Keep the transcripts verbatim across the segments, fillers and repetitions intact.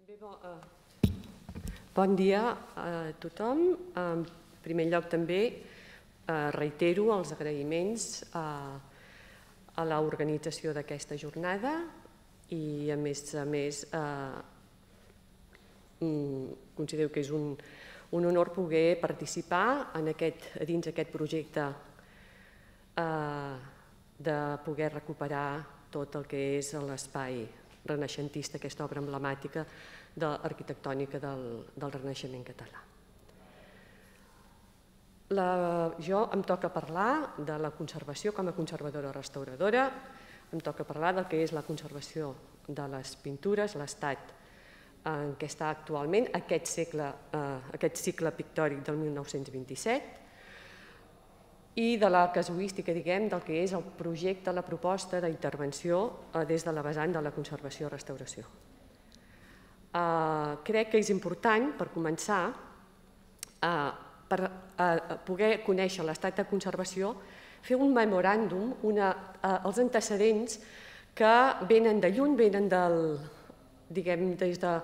Bé, bo, eh, bon dia a tothom. En primer lloc també eh, reitero els agraïments a, a l'organització d'aquesta jornada i a més a més eh, considero que és un, un honor poder participar en aquest, dins aquest projecte eh, de poder recuperar tot el que és l'espai renaixentista, aquesta obra emblemàtica de arquitectònica del, del Renaixement català. La, jo em toca parlar de la conservació com a conservadora restauradora, em toca parlar del que és la conservació de les pintures, l'estat en què està actualment aquest, segle, eh, aquest cicle pictòric del mil nou-cents vint-i-set, i de la casuística, diguem, del que és el projecte, la proposta d'intervenció des de la vessant de la conservació-restauració. Crec que és important, per començar, per poder conèixer l'estat de conservació, fer un memoràndum, els antecedents que venen de lluny, venen del, diguem, des de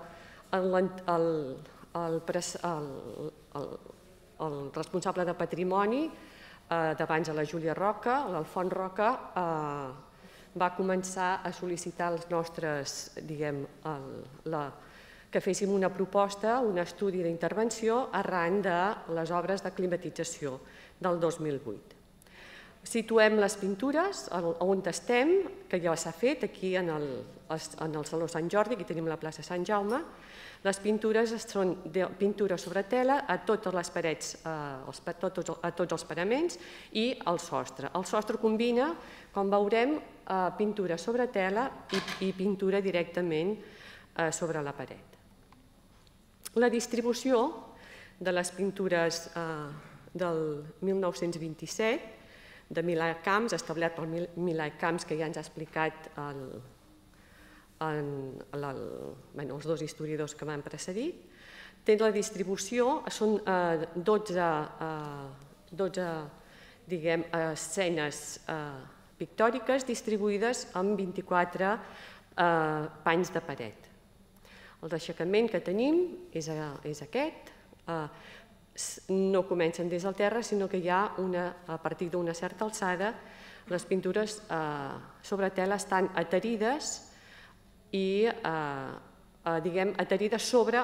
el responsable de patrimoni d'abans a la Júlia Roca, l'Alfons Roca, va començar a sol·licitar als nostres, diguem, que féssim una proposta, un estudi d'intervenció arran de les obres de climatització del dos mil vuit. Situem les pintures on estem, que ja s'ha fet, aquí en el Saló Sant Jordi, aquí tenim la plaça Sant Jaume. Les pintures són pintura sobre tela a totes les parets, a tots els paraments i al sostre. El sostre combina, com veurem, pintura sobre tela i pintura directament sobre la paret. La distribució de les pintures del mil nou-cents vint-i-set, de Milà Camps, establert per Milà Camps, que ja ens ha explicat els dos historiadors que m'han precedit. Té la distribució, són dotze escenes pictòriques distribuïdes en vint-i-quatre panys de paret. El d'aixecament que tenim és aquest. No comencen des del terra, sinó que hi ha, a partir d'una certa alçada, les pintures sobre tela estan aterides i, diguem, aterides sobre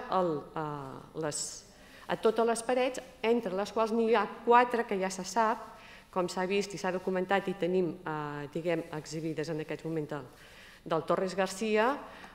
totes les parets, entre les quals n'hi ha quatre que ja se sap, com s'ha vist i s'ha documentat i tenim, diguem, exhibides en aquest moment del Torres Garcia,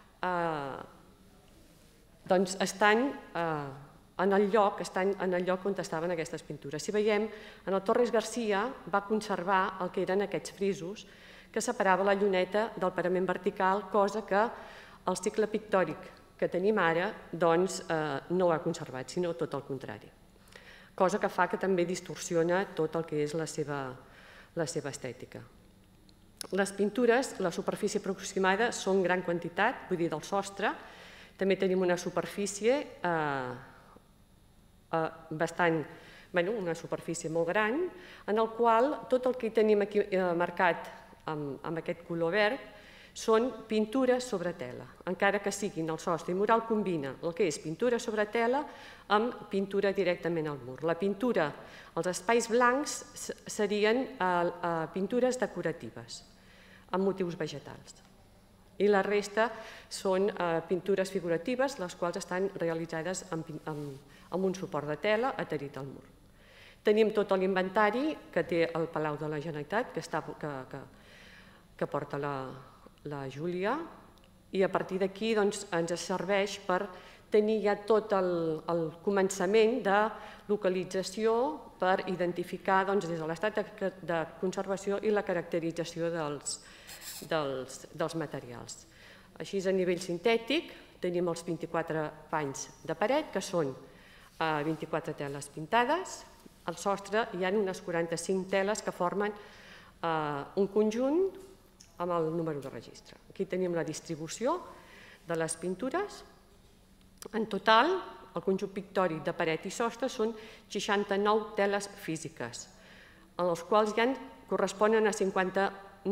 doncs estan en el lloc on estaven aquestes pintures. Si veiem, en el Torres Garcia va conservar el que eren aquests frisos que separava la lluneta del parament vertical, cosa que el cicle pictòric que tenim ara no ho ha conservat, sinó tot el contrari. Cosa que fa que també distorsiona tot el que és la seva estètica. Les pintures, la superfície aproximada són gran quantitat, vull dir del sostre. També tenim una superfície bastant, una superfície molt gran, en el qual tot el que tenim aquí marcat amb aquest color verd són pintures sobre tela, encara que siguin el sostre i mural combina el que és pintura sobre tela amb pintura directament al mur. La pintura, els espais blancs serien pintures decoratives amb motius vegetals i la resta són pintures figuratives, les quals estan realitzades amb un suport de tela adherit al mur. Tenim tot l'inventari que té el Palau de la Generalitat, que porta la Júlia, i a partir d'aquí ens serveix per tenir ja tot el començament de localització per identificar des de l'estat de conservació i la caracterització dels materials. Així, a nivell sintètic, tenim els vint-i-quatre panys de paret, que són vint-i-quatre teles pintades. Al sostre hi ha unes quaranta-cinc teles que formen un conjunt amb el número de registre. Aquí tenim la distribució de les pintures. En total, el conjunt pictòric de paret i sostre són seixanta-nou teles físiques, en les quals corresponen a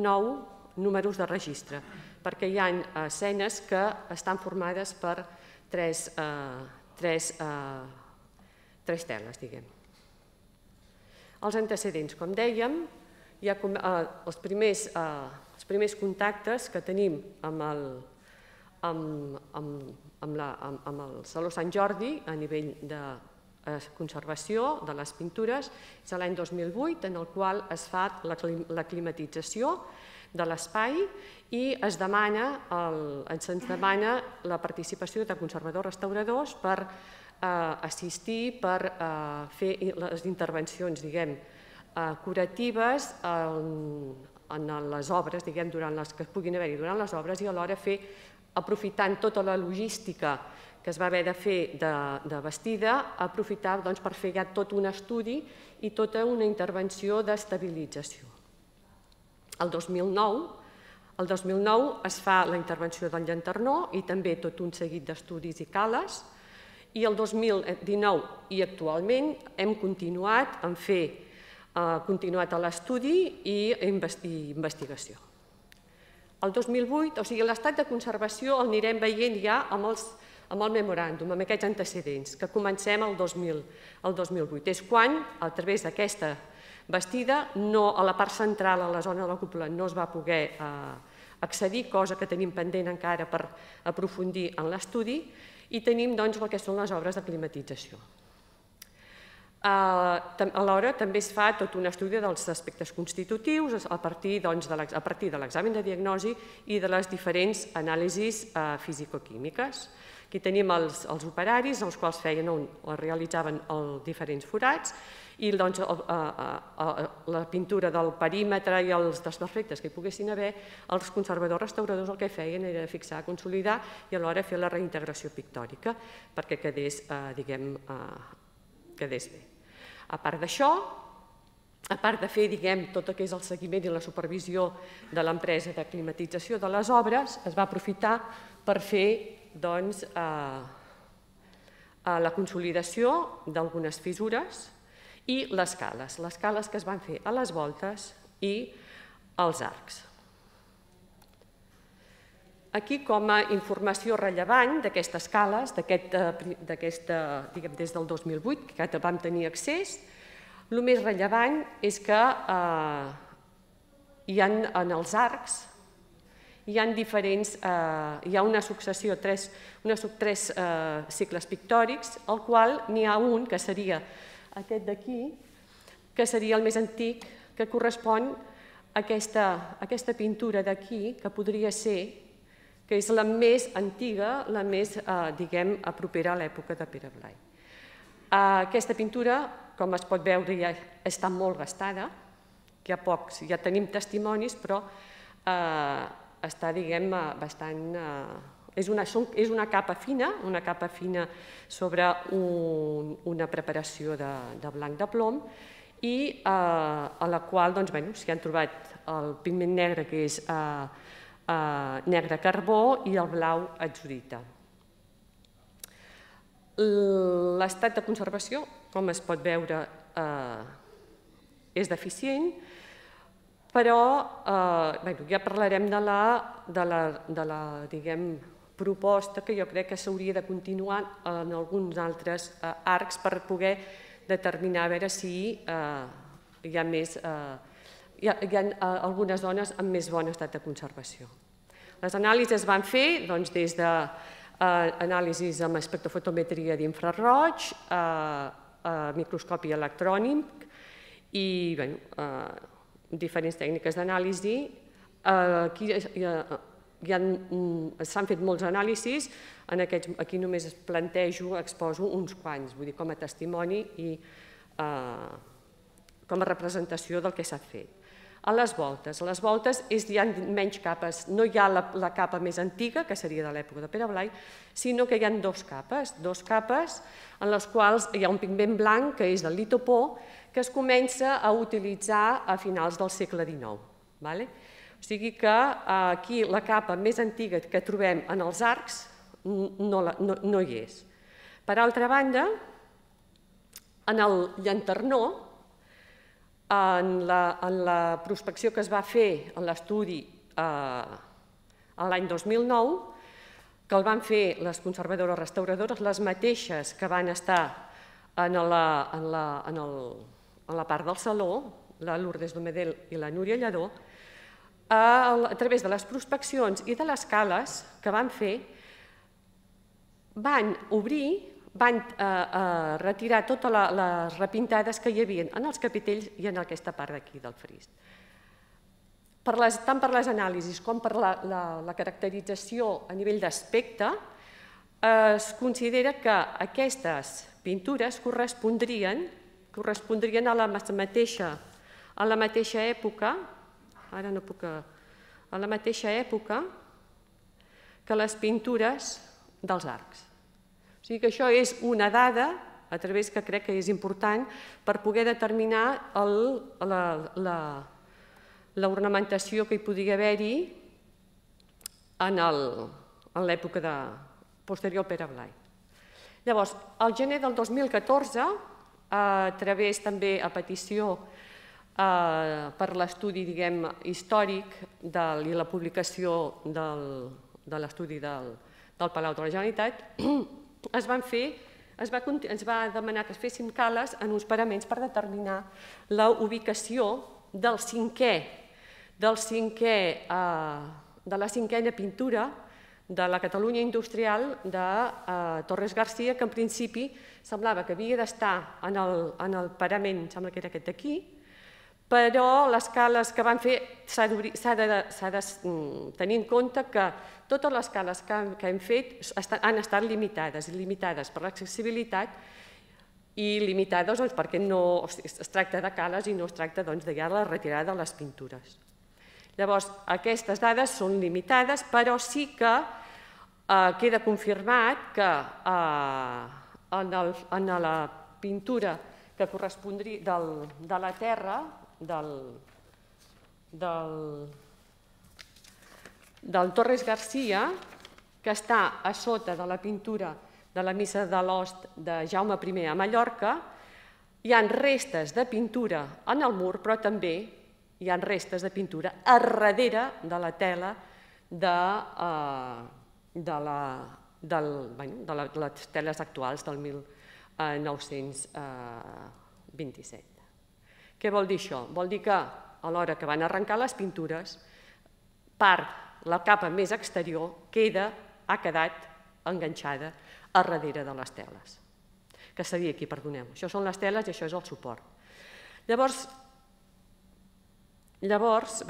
cinquanta-nou números de registre, perquè hi ha escenes que estan formades per tres, eh, tres, eh, tres teles, diguem. Els antecedents, com dèiem, hi ha, eh, els, primers, eh, els primers contactes que tenim amb el, amb, amb, amb, la, amb, amb el Saló Sant Jordi a nivell de conservació de les pintures és l'any dos mil vuit, en el qual es fa la, la climatització de l'espai i es demana, el, ens demana la participació de conservadors-restauradors per eh, assistir, per eh, fer les intervencions, diguem, eh, curatives en, en les obres, diguem, durant les que puguin haver-hi durant les obres i alhora fer, aprofitant tota la logística que es va haver de fer de, de vestida, aprofitar doncs, per fer ja tot un estudi i tota una intervenció d'estabilització. El dos mil nou, el dos mil nou es fa la intervenció del llanternó i també tot un seguit d'estudis i cales, i el dos mil dinou i actualment hem continuat en fer, eh, continuat a l'estudi i, i investigació. El dos mil vuit, o sigui, l'estat de conservació el anirem veient ja amb els amb el memoràndum, amb aquests antecedents, que comencem el dos mil vuit. És quan, a través d'aquesta bastida, a la part central, a la zona de la cúpula, no es va poder accedir, cosa que tenim pendent encara per aprofundir en l'estudi, i tenim el que són les obres de climatització. Alhora també es fa tot un estudi dels aspectes constitutius a partir de l'examen de diagnosi i de les diferents anàlisis fisicoquímiques. Aquí tenim els operaris, els quals feien o realitzaven els diferents forats i la pintura del perímetre i els desperfectes que hi poguessin haver, els conservadors-restauradors el que feien era fixar, consolidar i alhora fer la reintegració pictòrica perquè quedés, diguem, quedés bé. A part d'això, a part de fer, diguem, tot el que és el seguiment i la supervisió de l'empresa de climatització de les obres, es va aprofitar per fer doncs, la consolidació d'algunes fissures i les cales, les cales que es van fer a les voltes i als arcs. Aquí, com a informació rellevant d'aquestes cales, des del dos mil vuit, que vam tenir accés, el més rellevant és que hi ha en els arcs hi ha diferents, hi ha una successió, tres cicles pictòrics, al qual n'hi ha un, que seria aquest d'aquí, que seria el més antic, que correspon a aquesta pintura d'aquí, que podria ser, que és la més antiga, la més, diguem, propera a l'època de Pere Blai. Aquesta pintura, com es pot veure, ja està molt gastada, hi ha pocs, ja tenim testimonis, però està, diguem, bastant... És una capa fina, una capa fina sobre una preparació de blanc de plom i a la qual s'hi han trobat el pigment negre, que és negre carbó, i el blau atzurita. L'estat de conservació, com es pot veure, és deficient, però ja parlarem de la proposta que jo crec que s'hauria de continuar en alguns altres arcs per poder determinar a veure si hi ha més, hi ha algunes zones amb més bon estat de conservació. Les anàlisis es van fer des d'anàlisis amb espectrofotometria d'infraroig, microscopi electrònic i diferents tècniques d'anàlisi. S'han fet molts anàlisis, aquí només plantejo, exposo uns quants, vull dir, com a testimoni i com a representació del que s'ha fet. A les voltes, a les voltes hi ha menys capes, no hi ha la capa més antiga, que seria de l'època de Pere Blai, sinó que hi ha dues capes, dues capes en les quals hi ha un pigment blanc, que és del litopó, que es comença a utilitzar a finals del segle dinou. O sigui que aquí la capa més antiga que trobem en els arcs no hi és. Per altra banda, en el llanternó, en la prospecció que es va fer en l'estudi l'any dos mil nou, que el van fer les conservadores restauradores, les mateixes que van estar en la, en la, en el, en la part del saló, la Lourdes Domedel i la Núria Lledó, a, a través de les prospeccions i de les cales que van fer, van obrir, van eh, eh, retirar totes les repintades que hi havia en els capitells i en aquesta part d'aquí del fris. Per les, tant per les anàlisis com per la, la, la caracterització a nivell d'aspecte, es considera que aquestes pintures correspondrien, correspondrien a la mateixa, a la mateixa època, ara no puc, a la mateixa època que les pintures dels arcs. O sigui que això és una dada, a través que crec que és important, per poder determinar el, la, la, l'ornamentació que hi podia haver-hi en l'època posterior al Pere Blai. Llavors, al gener del dos mil catorze, a través també a petició per l'estudi històric i la publicació de l'estudi del Palau de la Generalitat, es van fer, ens va demanar que es fessin cales en uns paraments per determinar la ubicació del cinquè del cinquè, de la cinquena pintura de la Catalunya industrial de Torres Garcia, que en principi semblava que havia d'estar en el parament, sembla que era aquest d'aquí, però les cales que van fer s'ha de tenir en compte que totes les cales que hem fet han estat limitades, limitades per l'accessibilitat i limitades perquè es tracta de cales i no es tracta de la retirada de les pintures. Llavors, aquestes dades són limitades, però sí que queda confirmat que en la pintura que correspondria de la terra, del Torres Garcia, que està a sota de la pintura de la Missa de l'Ost de Jaume primer a Mallorca, hi ha restes de pintura en el mur, però també hi ha restes de pintura a darrere de la tela de les teles actuals del mil nou-cents vint-i-set. Què vol dir això? Vol dir que a l'hora que van arrencar les pintures, part, la capa més exterior, ha quedat enganxada a darrere de les teles. Que seria aquí, perdoneu. Això són les teles i això és el suport. Llavors, Llavors,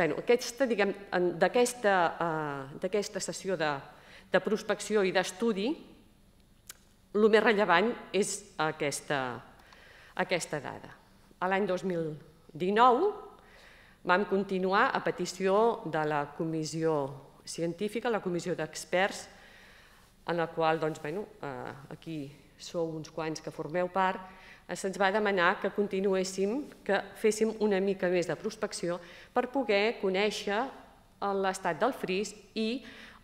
d'aquesta sessió de prospecció i d'estudi, el més rellevant és aquesta dada. L'any dos mil dinou vam continuar a petició de la comissió científica, la comissió d'experts, en la qual aquí sou uns quants que formeu part, se'ns va demanar que continuéssim, que féssim una mica més de prospecció per poder conèixer l'estat del fris i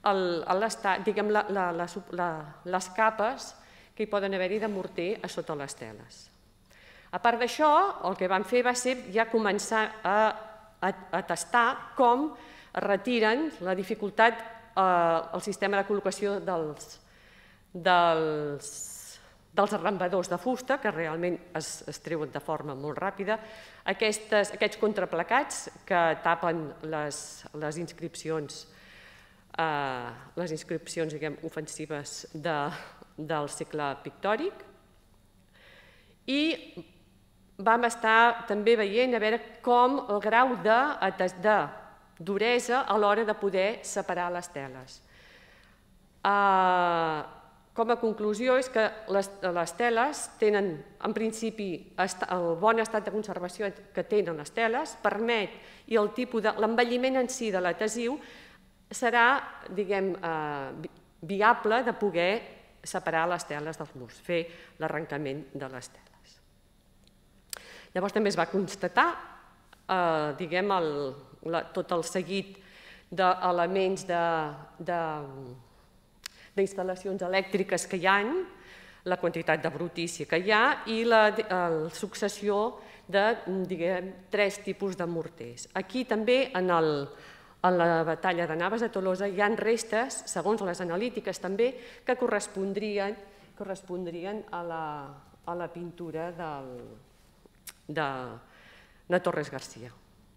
les capes que hi poden haver-hi de morter a sota les teles. A part d'això, el que vam fer va ser ja començar a tastar com es retiren la dificultat al sistema de col·locació dels dels arrambadors de fusta, que realment es treuen de forma molt ràpida, aquests contraplacats que tapen les inscripcions les inscripcions ofensives del segle pictòric, i vam estar també veient a veure com el grau de duresa a l'hora de poder separar les teles. Com a conclusió és que les teles tenen, en principi, el bon estat de conservació que tenen les teles, permet, i el tipus de l'envelliment en si de l'adhesiu serà, diguem, viable de poder separar les teles dels murs, fer l'arrencament de les teles. Llavors també es va constatar, diguem, tot el seguit d'elements de d'instal·lacions elèctriques que hi ha, la quantitat de brutícia que hi ha i la successió de tres tipus de morters. Aquí també, en En la batalla de Navas de Tolosa hi ha restes, segons les analítiques també, que correspondrien, correspondrien a, la, a la pintura del, de, de Torres Garcia.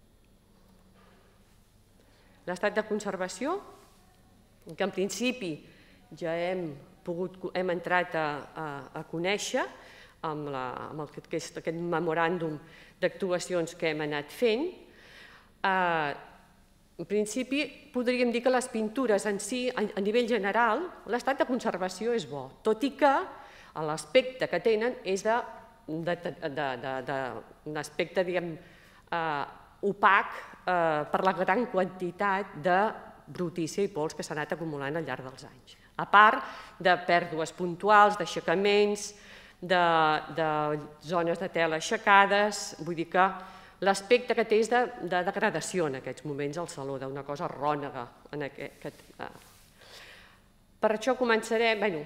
L'estat de conservació, que en principi ja hem, pogut, hem entrat a, a, a conèixer amb, la, amb el, aquest, aquest memoràndum d'actuacions que hem anat fent. Eh, En principi, podríem dir que les pintures en si, a nivell general, l'estat de conservació és bo, tot i que l'aspecte que tenen és d'un aspecte, diguem, opac per la gran quantitat de brutícia i pols que s'ha anat acumulant al llarg dels anys. A part de pèrdues puntuals, d'aixecaments, de zones de tela aixecades, vull dir que l'aspecte que té és de degradació en aquests moments al saló, d'una cosa rònega. Per això començarem, bé,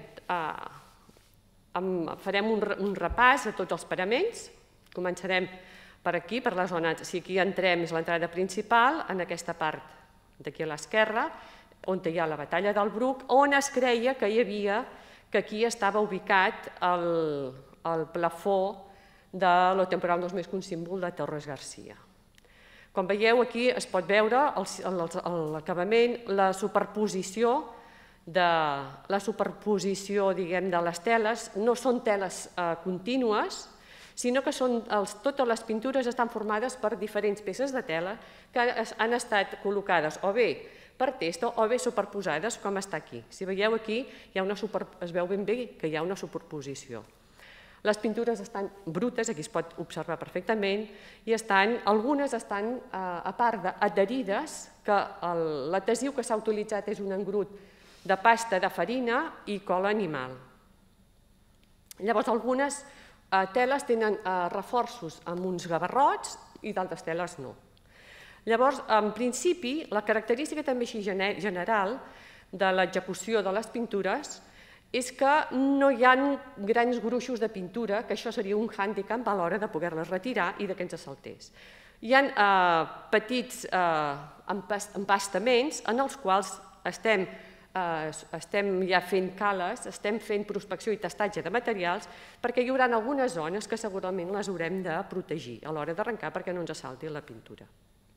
farem un repàs de tots els paraments, començarem per aquí, per la zona, si aquí entrem és l'entrada principal, en aquesta part d'aquí a l'esquerra, on hi ha la batalla del Bruc, on es creia que hi havia, que aquí estava ubicat el plafó de lo temporal dos més que un símbol de Torres Garcia. Com veieu, aquí es pot veure l'acabament, la superposició de la superposició, diguem, de les teles. No són teles contínues, sinó que totes les pintures estan formades per diferents peces de tela que han estat col·locades o bé per testa o bé superposades, com està aquí. Si veieu aquí, es veu ben bé que hi ha una superposició. Les pintures estan brutes, aquí es pot observar perfectament, i algunes estan, a part d'adherides, que l'adhesiu que s'ha utilitzat és un engrut de pasta de farina i cola animal. Llavors, algunes teles tenen reforços amb uns gavarrots i d'altres teles no. Llavors, en principi, la característica també així general de l'execució de les pintures és que no hi ha grans gruixos de pintura, que això seria un hàndicap a l'hora de poder-les retirar i que ens saltés. Hi ha petits empastaments en els quals estem ja fent cales, estem fent prospecció i testatge de materials, perquè hi haurà algunes zones que segurament les haurem de protegir a l'hora d'arrencar perquè no ens salti la pintura.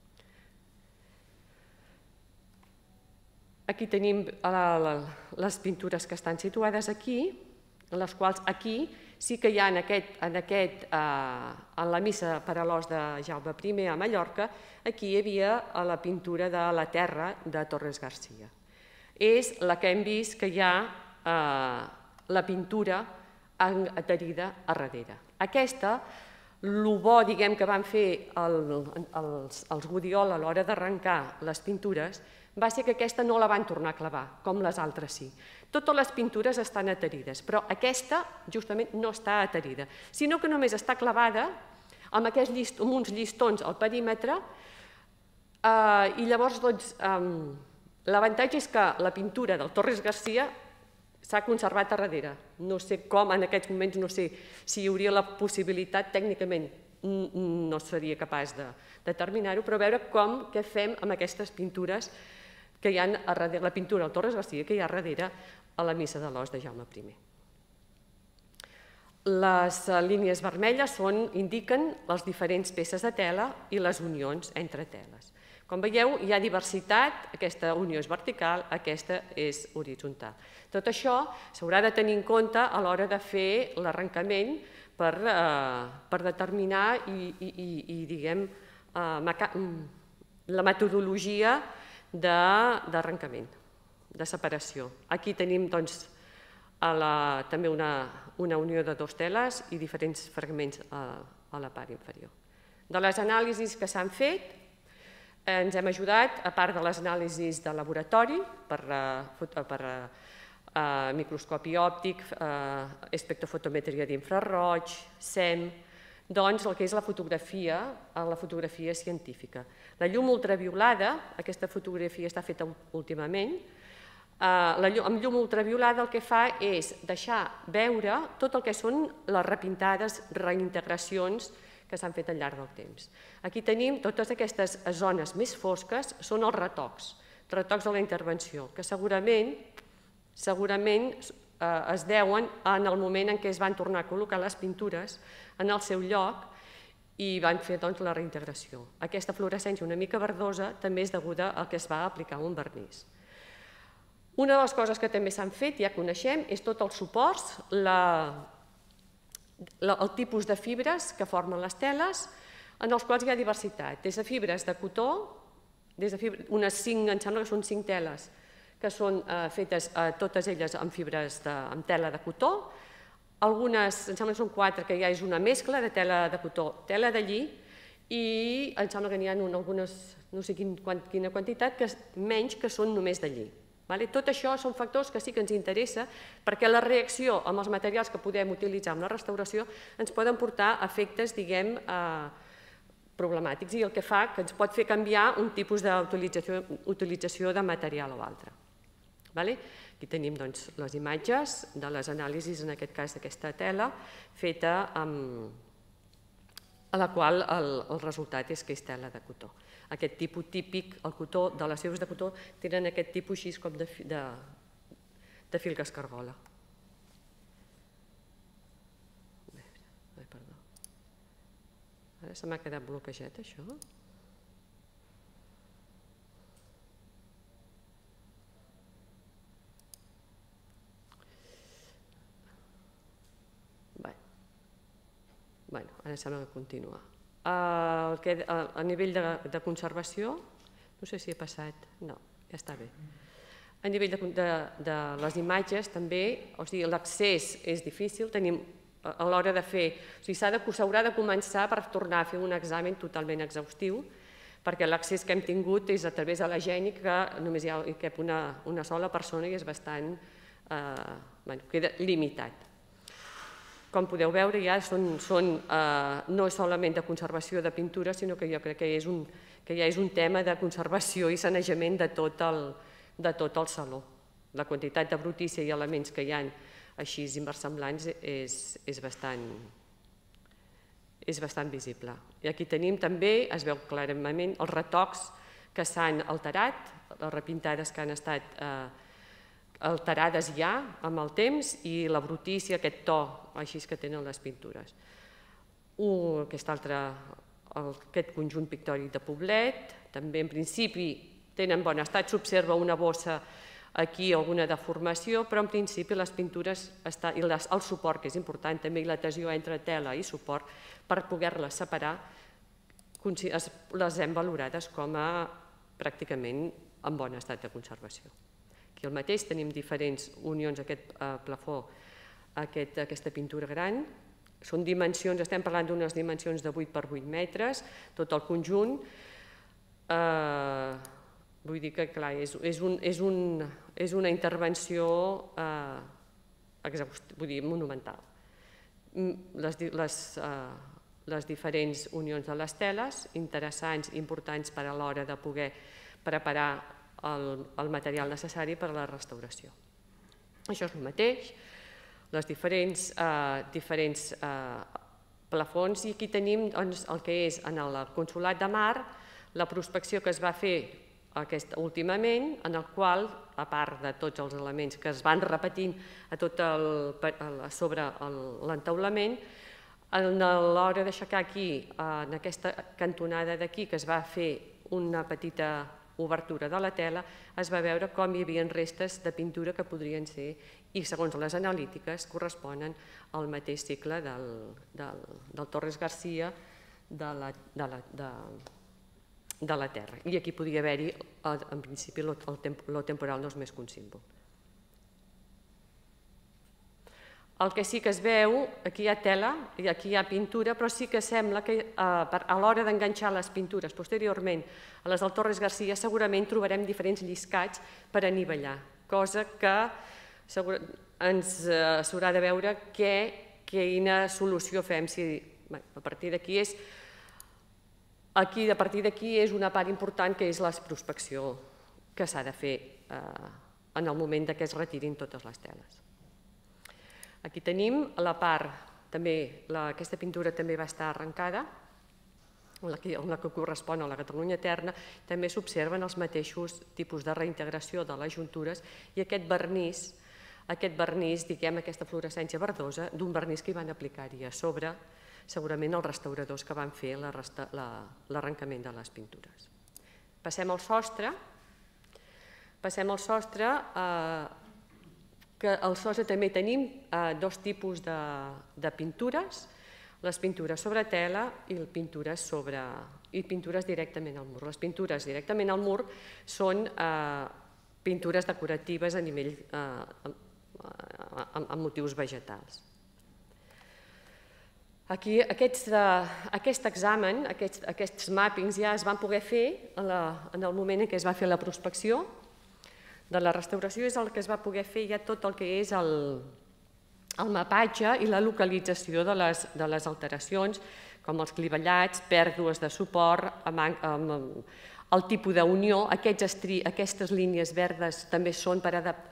Aquí tenim les pintures que estan situades aquí, en les quals aquí sí que hi ha en la missa per a l'os de Jaume primer a Mallorca, aquí hi havia la pintura de la terra de Torres Garcia. És la que hem vist que hi ha la pintura adherida a darrere. Aquesta, el bo que van fer els Guardiola a l'hora d'arrencar les pintures va ser que aquesta no la van tornar a clavar, com les altres sí. Totes les pintures estan adherides, però aquesta justament no està adherida, sinó que només està clavada amb uns llistons al perímetre i llavors l'avantatge és que la pintura del Torres Garcia s'ha conservat a darrere. No sé com, en aquests moments no sé si hi hauria la possibilitat, tècnicament no seria capaç de determinar-ho, però veure com, què fem amb aquestes pintures que hi ha a darrere, la pintura del Torres Garcia que hi ha a darrere a la missa de l'os de Jaume primer. Les línies vermelles indiquen les diferents peces de tela i les unions entre teles. Com veieu, hi ha diversitat, aquesta unió és vertical, aquesta és horitzontal. Tot això s'haurà de tenir en compte a l'hora de fer l'arrencament per determinar i, diguem, la metodologia d'arrencament, de separació. Aquí tenim també una unió de dues teles i diferents fragments a la part inferior. De les anàlisis que s'han fet, ens hem ajudat, a part de les anàlisis de laboratori, per microscopi òptic, espectrofotometria d'infraroig, S E M, doncs el que és la fotografia, la fotografia científica. La llum ultraviolada, aquesta fotografia està feta últimament, amb llum ultraviolada el que fa és deixar veure tot el que són les repintades, reintegracions que s'han fet al llarg del temps. Aquí tenim totes aquestes zones més fosques, són els retocs, retocs de la intervenció, que segurament, segurament es deuen en el moment en què es van tornar a col·locar les pintures en el seu lloc i van fer la reintegració. Aquesta fluorescència una mica verdosa també és deguda al que es va aplicar un vernís. Una de les coses que també s'han fet, ja coneixem, és tots els suports, el tipus de fibres que formen les teles, en els quals hi ha diversitat, des de fibres de cotó, unes cinc, em sembla que són cinc teles, que són fetes totes elles amb fibres amb tela de cotó, algunes, em sembla que són quatre, que ja és una mescla de tela de cotó, tela de lli, i em sembla que n'hi ha algunes, no sé quina quantitat, menys que són només de lli. Tot això són factors que sí que ens interessa perquè la reacció amb els materials que podem utilitzar en la restauració ens poden portar a efectes, diguem, problemàtics i el que fa que ens pot fer canviar un tipus d'utilització de material o altre. Aquí tenim les imatges de les anàlisis, en aquest cas d'aquesta tela, feta amb a la qual el resultat és que és tela de cotó. Aquest tipus típic, el cotó, de les fibres de cotó, tenen aquest tipus així com de fil que es cargola. Perdó. Ara se m'ha quedat bloquejat, això. Bé, ara sembla que continua. A nivell de conservació, no sé si he passat, no, ja està bé. A nivell de les imatges també, o sigui, l'accés és difícil, tenim a l'hora de fer, o sigui, s'haurà de començar per tornar a fer un examen totalment exhaustiu, perquè l'accés que hem tingut és a través de la Geni, que només hi cap una sola persona i és bastant, queda limitat. Com podeu veure, ja no és solament de conservació de pintura, sinó que jo crec que ja és un tema de conservació i sanejament de tot el saló. La quantitat de brutícia i elements que hi ha així inversemblants és bastant visible. I aquí tenim també, es veu clarament, els retocs que s'han alterat, les repintades que han estat alterades ja amb el temps i la brutícia, aquest to així que tenen les pintures. Aquest conjunt pictòric de Poblet, també en principi tenen bon estat, s'observa una bossa aquí, alguna deformació, però en principi les pintures, i el suport, que és important també, i l'adhesió entre tela i suport, per poder-les separar, les hem valorades com a pràcticament en bon estat de conservació. Aquí el mateix, tenim diferents unions, aquest plafó, aquesta pintura gran, són dimensions, estem parlant d'unes dimensions de vuit per vuit metres, tot el conjunt, vull dir que clar, és una intervenció monumental. Les diferents unions de les teles, interessants i importants per a l'hora de poder preparar el material necessari per a la restauració. Això és el mateix, les diferents plafons, i aquí tenim el que és en el Consolat de Mar, la prospecció que es va fer últimament, en el qual, a part de tots els elements que es van repetint sobre l'entaulament, a l'hora d'aixecar aquí, en aquesta cantonada d'aquí, que es va fer una petita obertura de la tela, es va veure com hi havia restes de pintura que podrien ser, i segons les analítiques, corresponen al mateix cicle del Torres Garcia de la Terra. I aquí podia haver-hi, en principi, lo temporal no és més que un símbol. El que sí que es veu, aquí hi ha tela i aquí hi ha pintura, però sí que sembla que a l'hora d'enganxar les pintures posteriorment a les del Torres Garcia segurament trobarem diferents lliscats per anivellar, cosa que ens s'haurà de veure quina solució fem. A partir d'aquí és a partir d'aquí és una part important que és la prospecció que s'ha de fer en el moment que es retirin totes les teles. Aquí tenim la part també, aquesta pintura també va estar arrencada, la que, la que correspon a la Catalunya eterna, també s'observen els mateixos tipus de reintegració de les juntures i aquest vernís, aquest vernís, diguem, aquesta fluorescència verdosa, d'un vernís que hi van aplicar-hi a sobre, segurament els restauradors que van fer l'arrencament de les pintures. Passem al sostre. Passem al sostre, que al sostre també tenim dos tipus de pintures, les pintures sobre tela i pintures sobre i pintures directament al mur. Les pintures directament al mur són pintures decoratives a nivell amb motius vegetals. Aquí, aquest examen, aquests màppings ja es van poder fer en el moment en què es va fer la prospecció de la restauració, és el que es va poder fer ja tot el que és el el mapatge i la localització de les alteracions, com els clivellats, pèrdues de suport, el tipus d'unió. Aquestes línies verdes també són,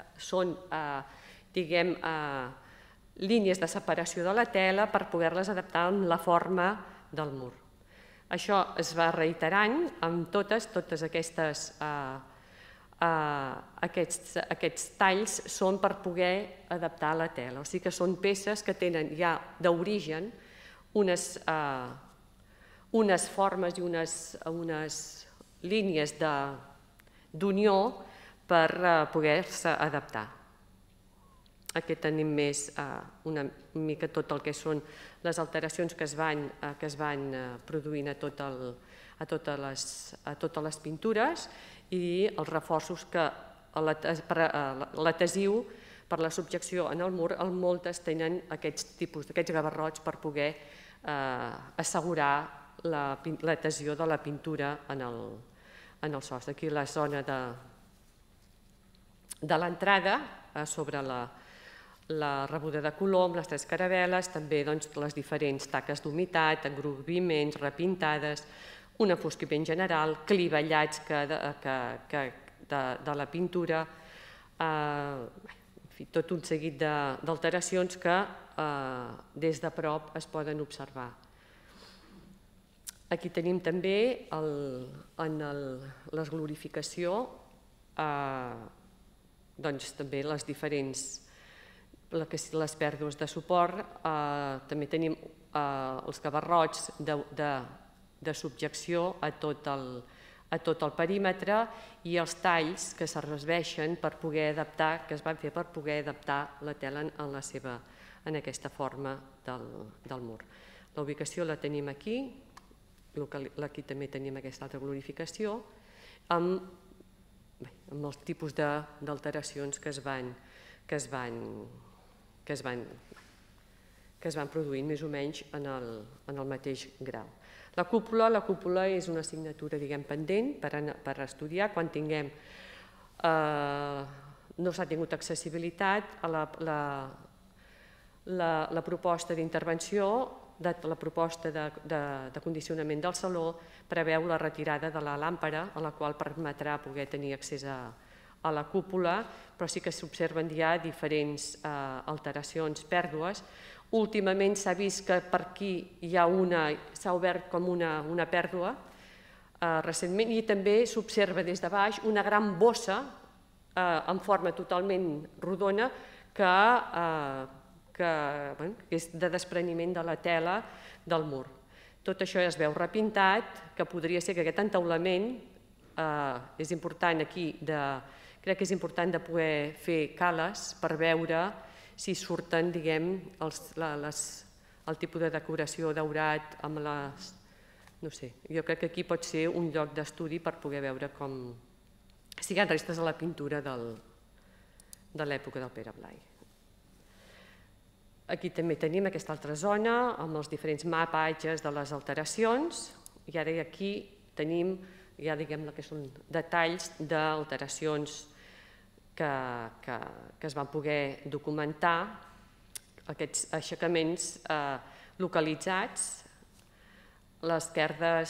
diguem, línies de separació de la tela per poder-les adaptar amb la forma del mur. Això es va reiterant amb totes, totes aquestes aquests talls són per poder adaptar la tela, o sigui que són peces que tenen ja d'origen unes formes i unes línies d'unió per poder-se adaptar. Aquí tenim més una mica tot el que són les alteracions que es van produint a totes les pintures i els reforços que l'adhesiu per la subjecció en el mur, moltes tenen aquests tipus, aquests gavarrots per poder assegurar l'adhesió de la pintura en el sostre. Aquí la zona de l'entrada, sobre la rebuda de color, amb les tres caravel·les, també les diferents taques d'humitat, engruiments, repintades, un enfosquiment general, clivellats de la pintura, tot un seguit d'alteracions que des de prop es poden observar. Aquí tenim també en l'esglorificació també les diferents les pèrdues de suport, també tenim els gavarrots de subjecció a tot el perímetre i els talls que serveixen per poder adaptar, que es van fer per poder adaptar la tela en aquesta forma del mur. La ubicació la tenim aquí, aquí també tenim aquesta altra glorificació, amb els tipus d'alteracions que es van produint més o menys en el mateix grau. La cúpula, la cúpula és una assignatura, diguem, pendent per estudiar. Quan tinguem, no s'ha tingut accessibilitat a la proposta d'intervenció, la proposta de condicionament del saló, preveu la retirada de la làmpara, a la qual permetrà poder tenir accés a la cúpula, però sí que s'observen ja diferents alteracions, pèrdues. Últimament s'ha vist que per aquí s'ha obert com una pèrdua recentment i també s'observa des de baix una gran bossa en forma totalment rodona que és de despreniment de la tela del mur. Tot això ja es veu repintat, que podria ser que aquest entaulament és important aquí, crec que és important de poder fer cales per veure si surten, diguem, el tipus de decoració daurat amb les... no sé, jo crec que aquí pot ser un lloc d'estudi per poder veure com... si hi ha restes de la pintura de l'època del Pere Blai. Aquí també tenim aquesta altra zona amb els diferents mapatges de les alteracions i ara aquí tenim, ja diguem, que són detalls d'alteracions que es van poder documentar, aquests aixecaments localitzats, les esquerdes,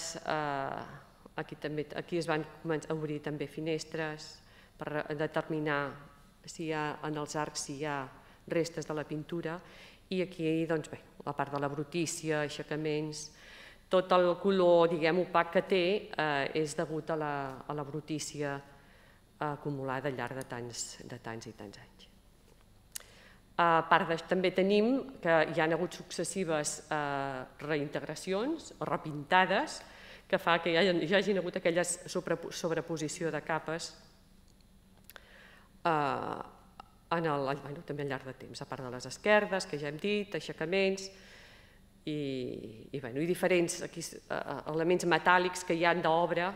aquí es van obrir també finestres per determinar si hi ha en els arcs si hi ha restes de la pintura i aquí, doncs bé, la part de la brutícia, aixecaments, tot el color, diguem, opac que té és degut a la brutícia acumulada al llarg de tants i tants anys. A part d'això, també tenim que hi ha hagut successives reintegracions o repintades que fa que hi hagi hagut aquella sobreposició de capes també al llarg de temps, a part de les esquerdes, que ja hem dit, aixecaments i diferents elements metàl·lics que hi ha d'obra.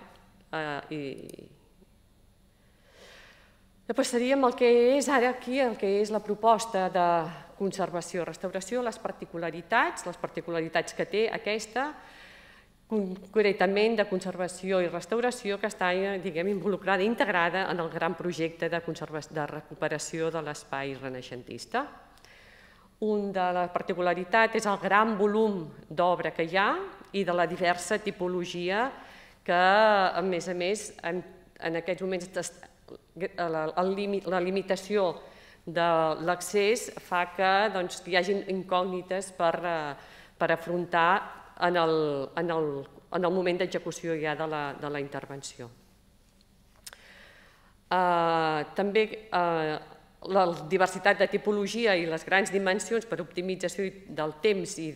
Passaríem al que és ara aquí, el que és la proposta de conservació i restauració, les particularitats, les particularitats que té aquesta, concretament de conservació i restauració, que està involucrada, integrada en el gran projecte de recuperació de l'espai renaixentista. Una de les particularitats és el gran volum d'obra que hi ha i de la diversa tipologia que, a més a més, en aquests moments la limitació de l'accés fa que hi hagi incògnites per afrontar en el moment d'execució ja de la intervenció. També la diversitat de tipologia i les grans dimensions per optimització del temps i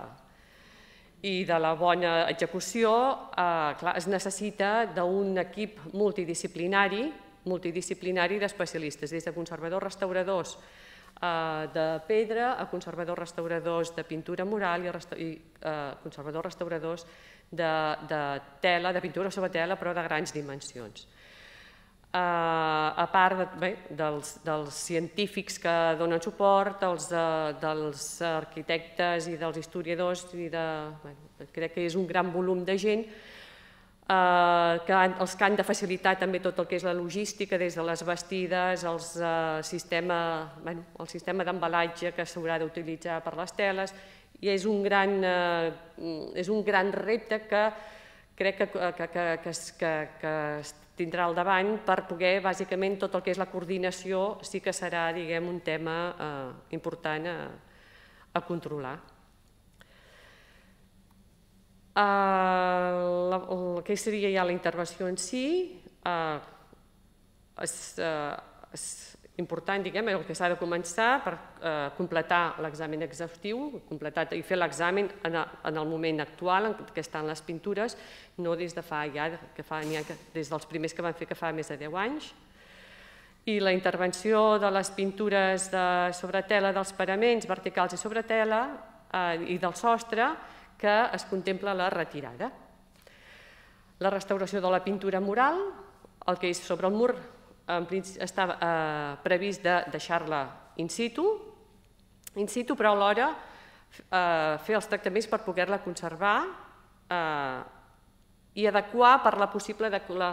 de la bona execució es necessita d'un equip multidisciplinari multidisciplinari d'especialistes, des de conservadors-restauradors de pedra a conservadors-restauradors de pintura mural i conservadors-restauradors de tela, de pintura sobre tela, però de grans dimensions. A part dels científics que donen suport, dels arquitectes i dels historiadors, crec que és un gran volum de gent, els que han de facilitar també tot el que és la logística, des de les bastides, el sistema d'embalatge que s'haurà d'utilitzar per les teles, i és un gran repte que crec que es tindrà al davant per poder, bàsicament, tot el que és la coordinació sí que serà, diguem, un tema important a controlar. Què seria ja la intervenció en si? És important, diguem, el que s'ha de començar per completar l'examen exhaustiu, completar i fer l'examen en el moment actual en què estan les pintures, no des de fa ja, des dels primers que van fer que fa més de deu anys. I la intervenció de les pintures sobre tela dels paraments verticals i sobre tela i del sostre, que es contempla la retirada. La restauració de la pintura mural, el que és sobre el mur, està previst de deixar-la in situ, in situ, però alhora fer els tractaments per poder-la conservar i adequar per la possible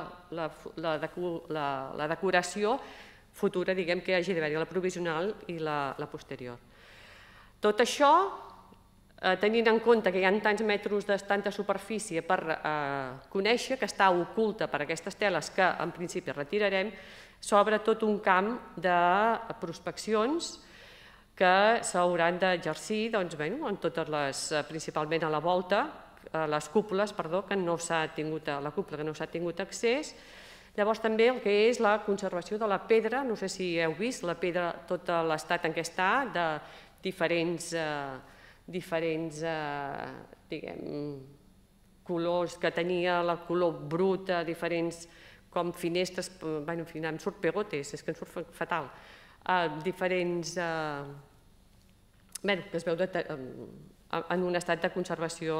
la decoració futura, diguem, que hi hagi d'haver-hi, la provisional i la posterior. Tot això, tenint en compte que hi ha tants metres de tanta superfície per conèixer, que està oculta per aquestes teles que en principi retirarem, s'obre tot un camp de prospeccions que s'hauran d'exercir principalment a la volta, a les cúpules, perdó, que no s'ha tingut, la cúpula que no s'ha tingut accés. Llavors també el que és la conservació de la pedra, no sé si heu vist la pedra, tot l'estat en què està, de diferents diferents colors que tenia, el color brut, diferents com finestres, em surt pegotes, és que em surt fatal, diferents, que es veu en un estat de conservació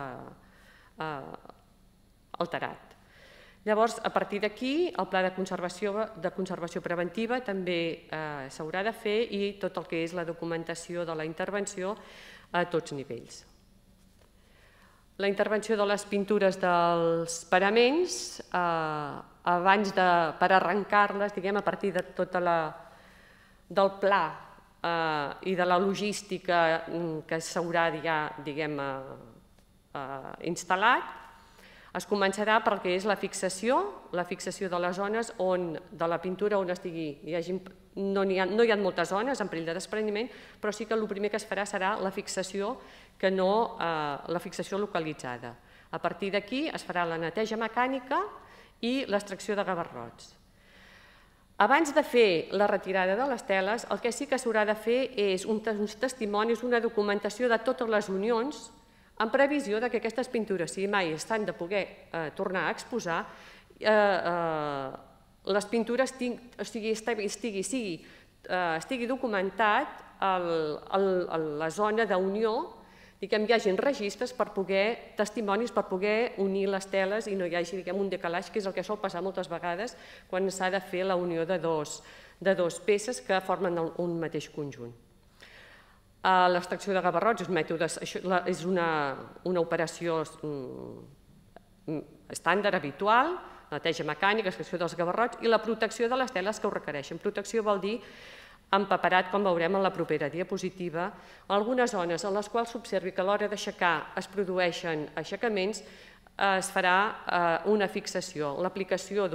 alterat. Llavors, a partir d'aquí, el pla de conservació preventiva també s'haurà de fer i tot el que és la documentació de la intervenció a tots nivells. La intervenció de les pintures dels paraments, abans de, per arrencar-les, diguem, a partir de tot del pla i de la logística que s'haurà, diguem, instal·lat, Es començarà pel que és la fixació, la fixació de les zones on, de la pintura on estigui, hi hagi, no hi ha, no hi ha moltes zones en perill de despreniment, però sí que el primer que es farà serà la fixació, que no eh, la fixació localitzada. A partir d'aquí es farà la neteja mecànica i l'extracció de gavarrots. Abans de fer la retirada de les teles, el que sí que s'haurà de fer és uns testimonis, una documentació de totes les unions, en previsió que aquestes pintures, si mai estan de poder eh, tornar a exposar, eh, eh, les pintures ting, o sigui, estigui, estigui, sigui, eh, estigui documentat el, el, el, la zona d'unió, diguem, hi hagi registres per poder, testimonis per poder unir les teles i no hi hagi, diguem, un decalaix, que és el que sol passar moltes vegades quan s'ha de fer la unió de dos, de dos peces que formen un mateix conjunt. L'extracció de gavarrots és, mètodes, és una, una operació estàndard, habitual, neteja mecànica, extracció dels gavarrots i la protecció de les teles que ho requereixen. Protecció vol dir empaperat, com veurem en la propera diapositiva, algunes zones en les quals s'observi que a l'hora d'aixecar es produeixen aixecaments, es farà una fixació, l'aplicació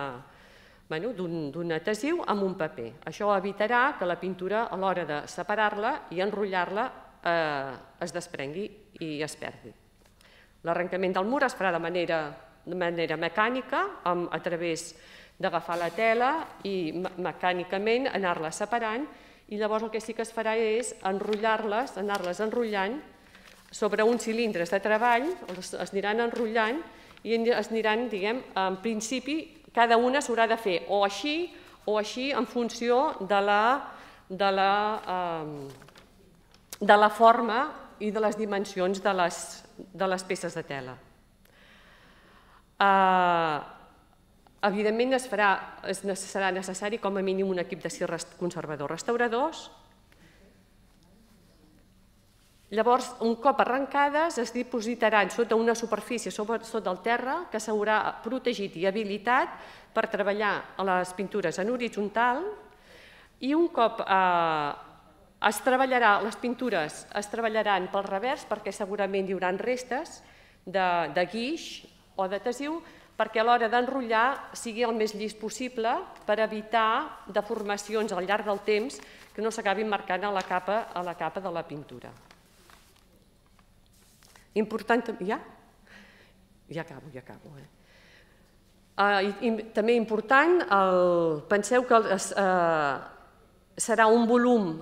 d'un adhesiu amb un paper. Això evitarà que la pintura, a l'hora de separar-la i enrotllar-la, es desprengui i es perdi. L'arrencament del mur es farà de manera mecànica, a través d'agafar la tela i mecànicament anar-la separant, i llavors el que sí que es farà és enrotllar-les, anar-les enrotllant sobre uns cilindres de treball, es aniran enrotllant i es aniran, diguem, en principi, cada una s'haurà de fer o així o així en funció de la, de la, de la forma i de les dimensions de les, de les peces de tela. Evidentment es farà, serà necessari com a mínim un equip de sis conservadors restauradors. Llavors, un cop arrencades, es dipositaran sota una superfície, sota el terra, que s'haurà protegit i habilitat per treballar a les pintures en horitzontal, i un cop es treballarà, les pintures es treballaran pel revers, perquè segurament hi haurà restes de guix o d'adhesiu, perquè a l'hora d'enrotllar sigui el més llis possible per evitar deformacions al llarg del temps que no s'acabin marcant a la capa de la pintura. Important, ja? Ja acabo, ja acabo. També important, penseu que serà un volum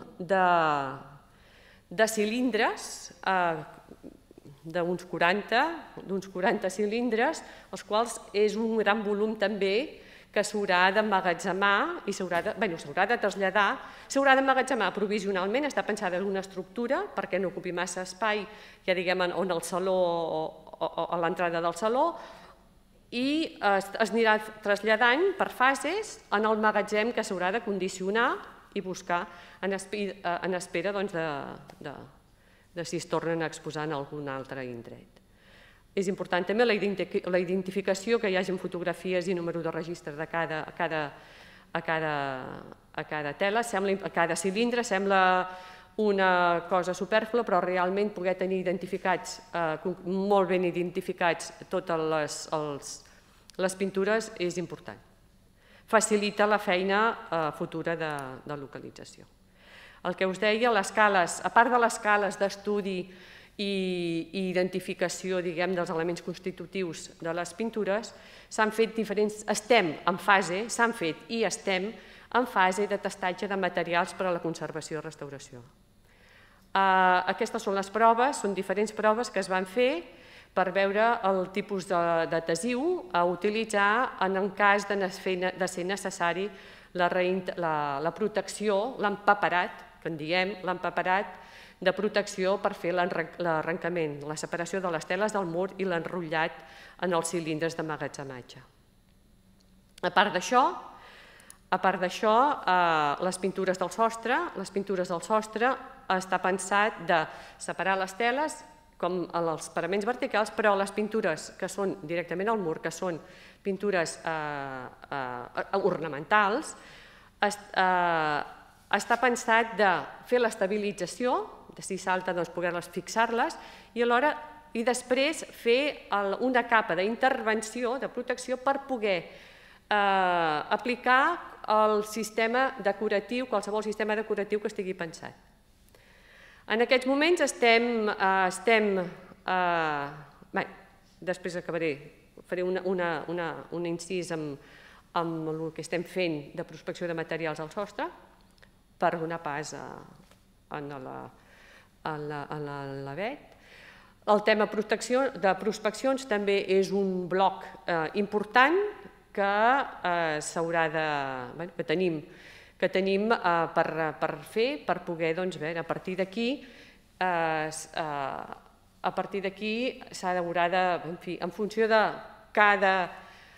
de cilindres, d'uns quaranta cilindres, els quals és un gran volum també que s'haurà d'emmagatzemar i s'haurà de traslladar, s'haurà d'emmagatzemar provisionalment, està pensada en una estructura perquè no ocupi massa espai, ja diguem, on el saló o a l'entrada del saló, i es anirà traslladant per fases en el magatzem que s'haurà de condicionar i buscar en espera de si es tornen a exposar en algun altre indret. És important també la identificació, que hi hagi fotografies i número de registre a cada tela, a cada cilindre. Sembla una cosa supèrflua, però realment poder tenir identificats, molt ben identificats totes les pintures és important. Facilita la feina futura de localització. El que us deia, les cales, a part de les cales d'estudi i identificació, diguem, dels elements constitutius de les pintures, s'han fet diferents, estem en fase, s'han fet i estem en fase de testatge de materials per a la conservació i restauració. Aquestes són les proves, són diferents proves que es van fer per veure el tipus d'adhesiu a utilitzar en el cas de ser necessari la protecció, l'empaperat, que en diem, l'empaperat de protecció per fer l'arrencament, la separació de les teles del mur i l'enrotllat en els cilindres d'emmagatzematge. A part d'això, a part d'això, les pintures del sostre, les pintures del sostre està pensat de separar les teles com els paraments verticals, però les pintures que són directament al mur, que són pintures ornamentals, està pensat de fer l'estabilització, de si salta, poder-les fixar-les, i alhora i després fer una capa d'intervenció, de protecció, per poder aplicar el sistema decoratiu, qualsevol sistema decoratiu que estigui pensat. En aquests moments estem... Després acabaré, faré un incís amb el que estem fent de prospecció de materials al sostre per donar pas a l'Avet. El tema de prospeccions també és un bloc important que s'haurà de... que tenim per fer, per poder, doncs, a partir d'aquí, a partir d'aquí s'ha d'haurà de, en funció de cada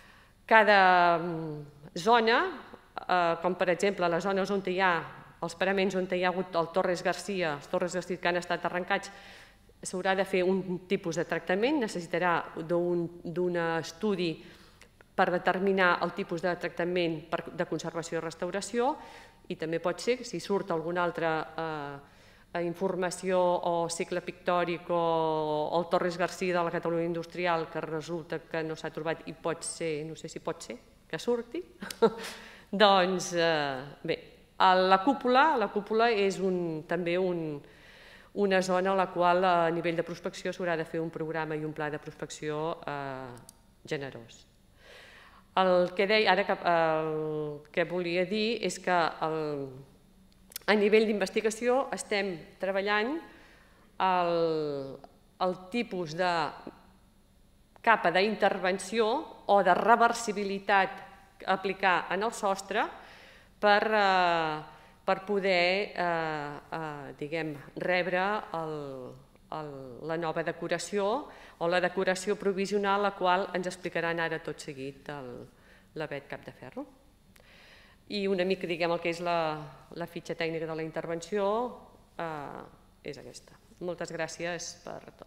zona, com per exemple les zones on hi ha, els paraments on hi ha hagut el Torres Garcia, els Torres Garcia que han estat arrencats, s'haurà de fer un tipus de tractament, necessitarà d'un estudi per determinar el tipus de tractament de conservació i restauració, i també pot ser, si surt alguna altra informació o cicle pictòric o el Torres Garcia de la Catalunya Industrial que resulta que no s'ha trobat i pot ser, no sé si pot ser, que surti, doncs bé, la cúpula és també una zona a la qual a nivell de prospecció s'haurà de fer un programa i un pla de prospecció generós. El que volia dir és que a nivell d'investigació estem treballant el tipus de capa d'intervenció o de reversibilitat a aplicar en el sostre per poder rebre la nova decoració o la decoració provisional, la qual ens explicaran ara tot seguit l'Avet Capdeferro. I una mica, diguem, el que és la fitxa tècnica de la intervenció és aquesta. Moltes gràcies per tot.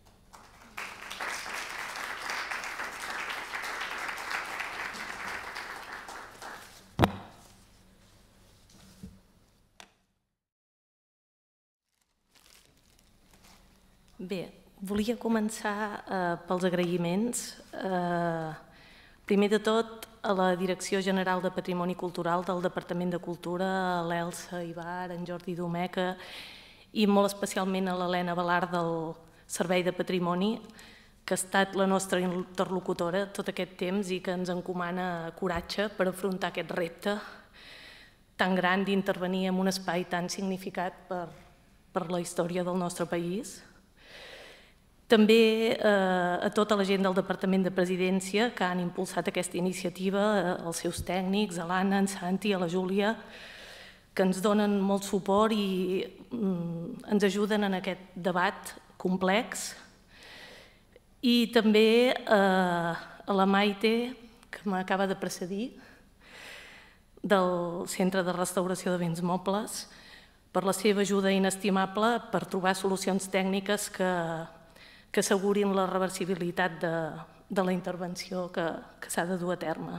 Bé, volia començar pels agraïments. Primer de tot, a la Direcció General de Patrimoni Cultural del Departament de Cultura, a l'Elsa Ibar, en Jordi Domèca i molt especialment a l'Helena Balart del Servei de Patrimoni, que ha estat la nostra interlocutora tot aquest temps i que ens encomana coratge per afrontar aquest repte tan gran d'intervenir en un espai tan significat per la història del nostre país. També a tota la gent del Departament de Presidència que han impulsat aquesta iniciativa, els seus tècnics, a l'Anna, en Santi, a la Júlia, que ens donen molt suport i ens ajuden en aquest debat complex. I també a la Maite, que m'acaba de precedir, del Centre de Restauració de Béns Mobles, per la seva ajuda inestimable per trobar solucions tècniques que que assegurin la reversibilitat de la intervenció que s'ha de dur a terme.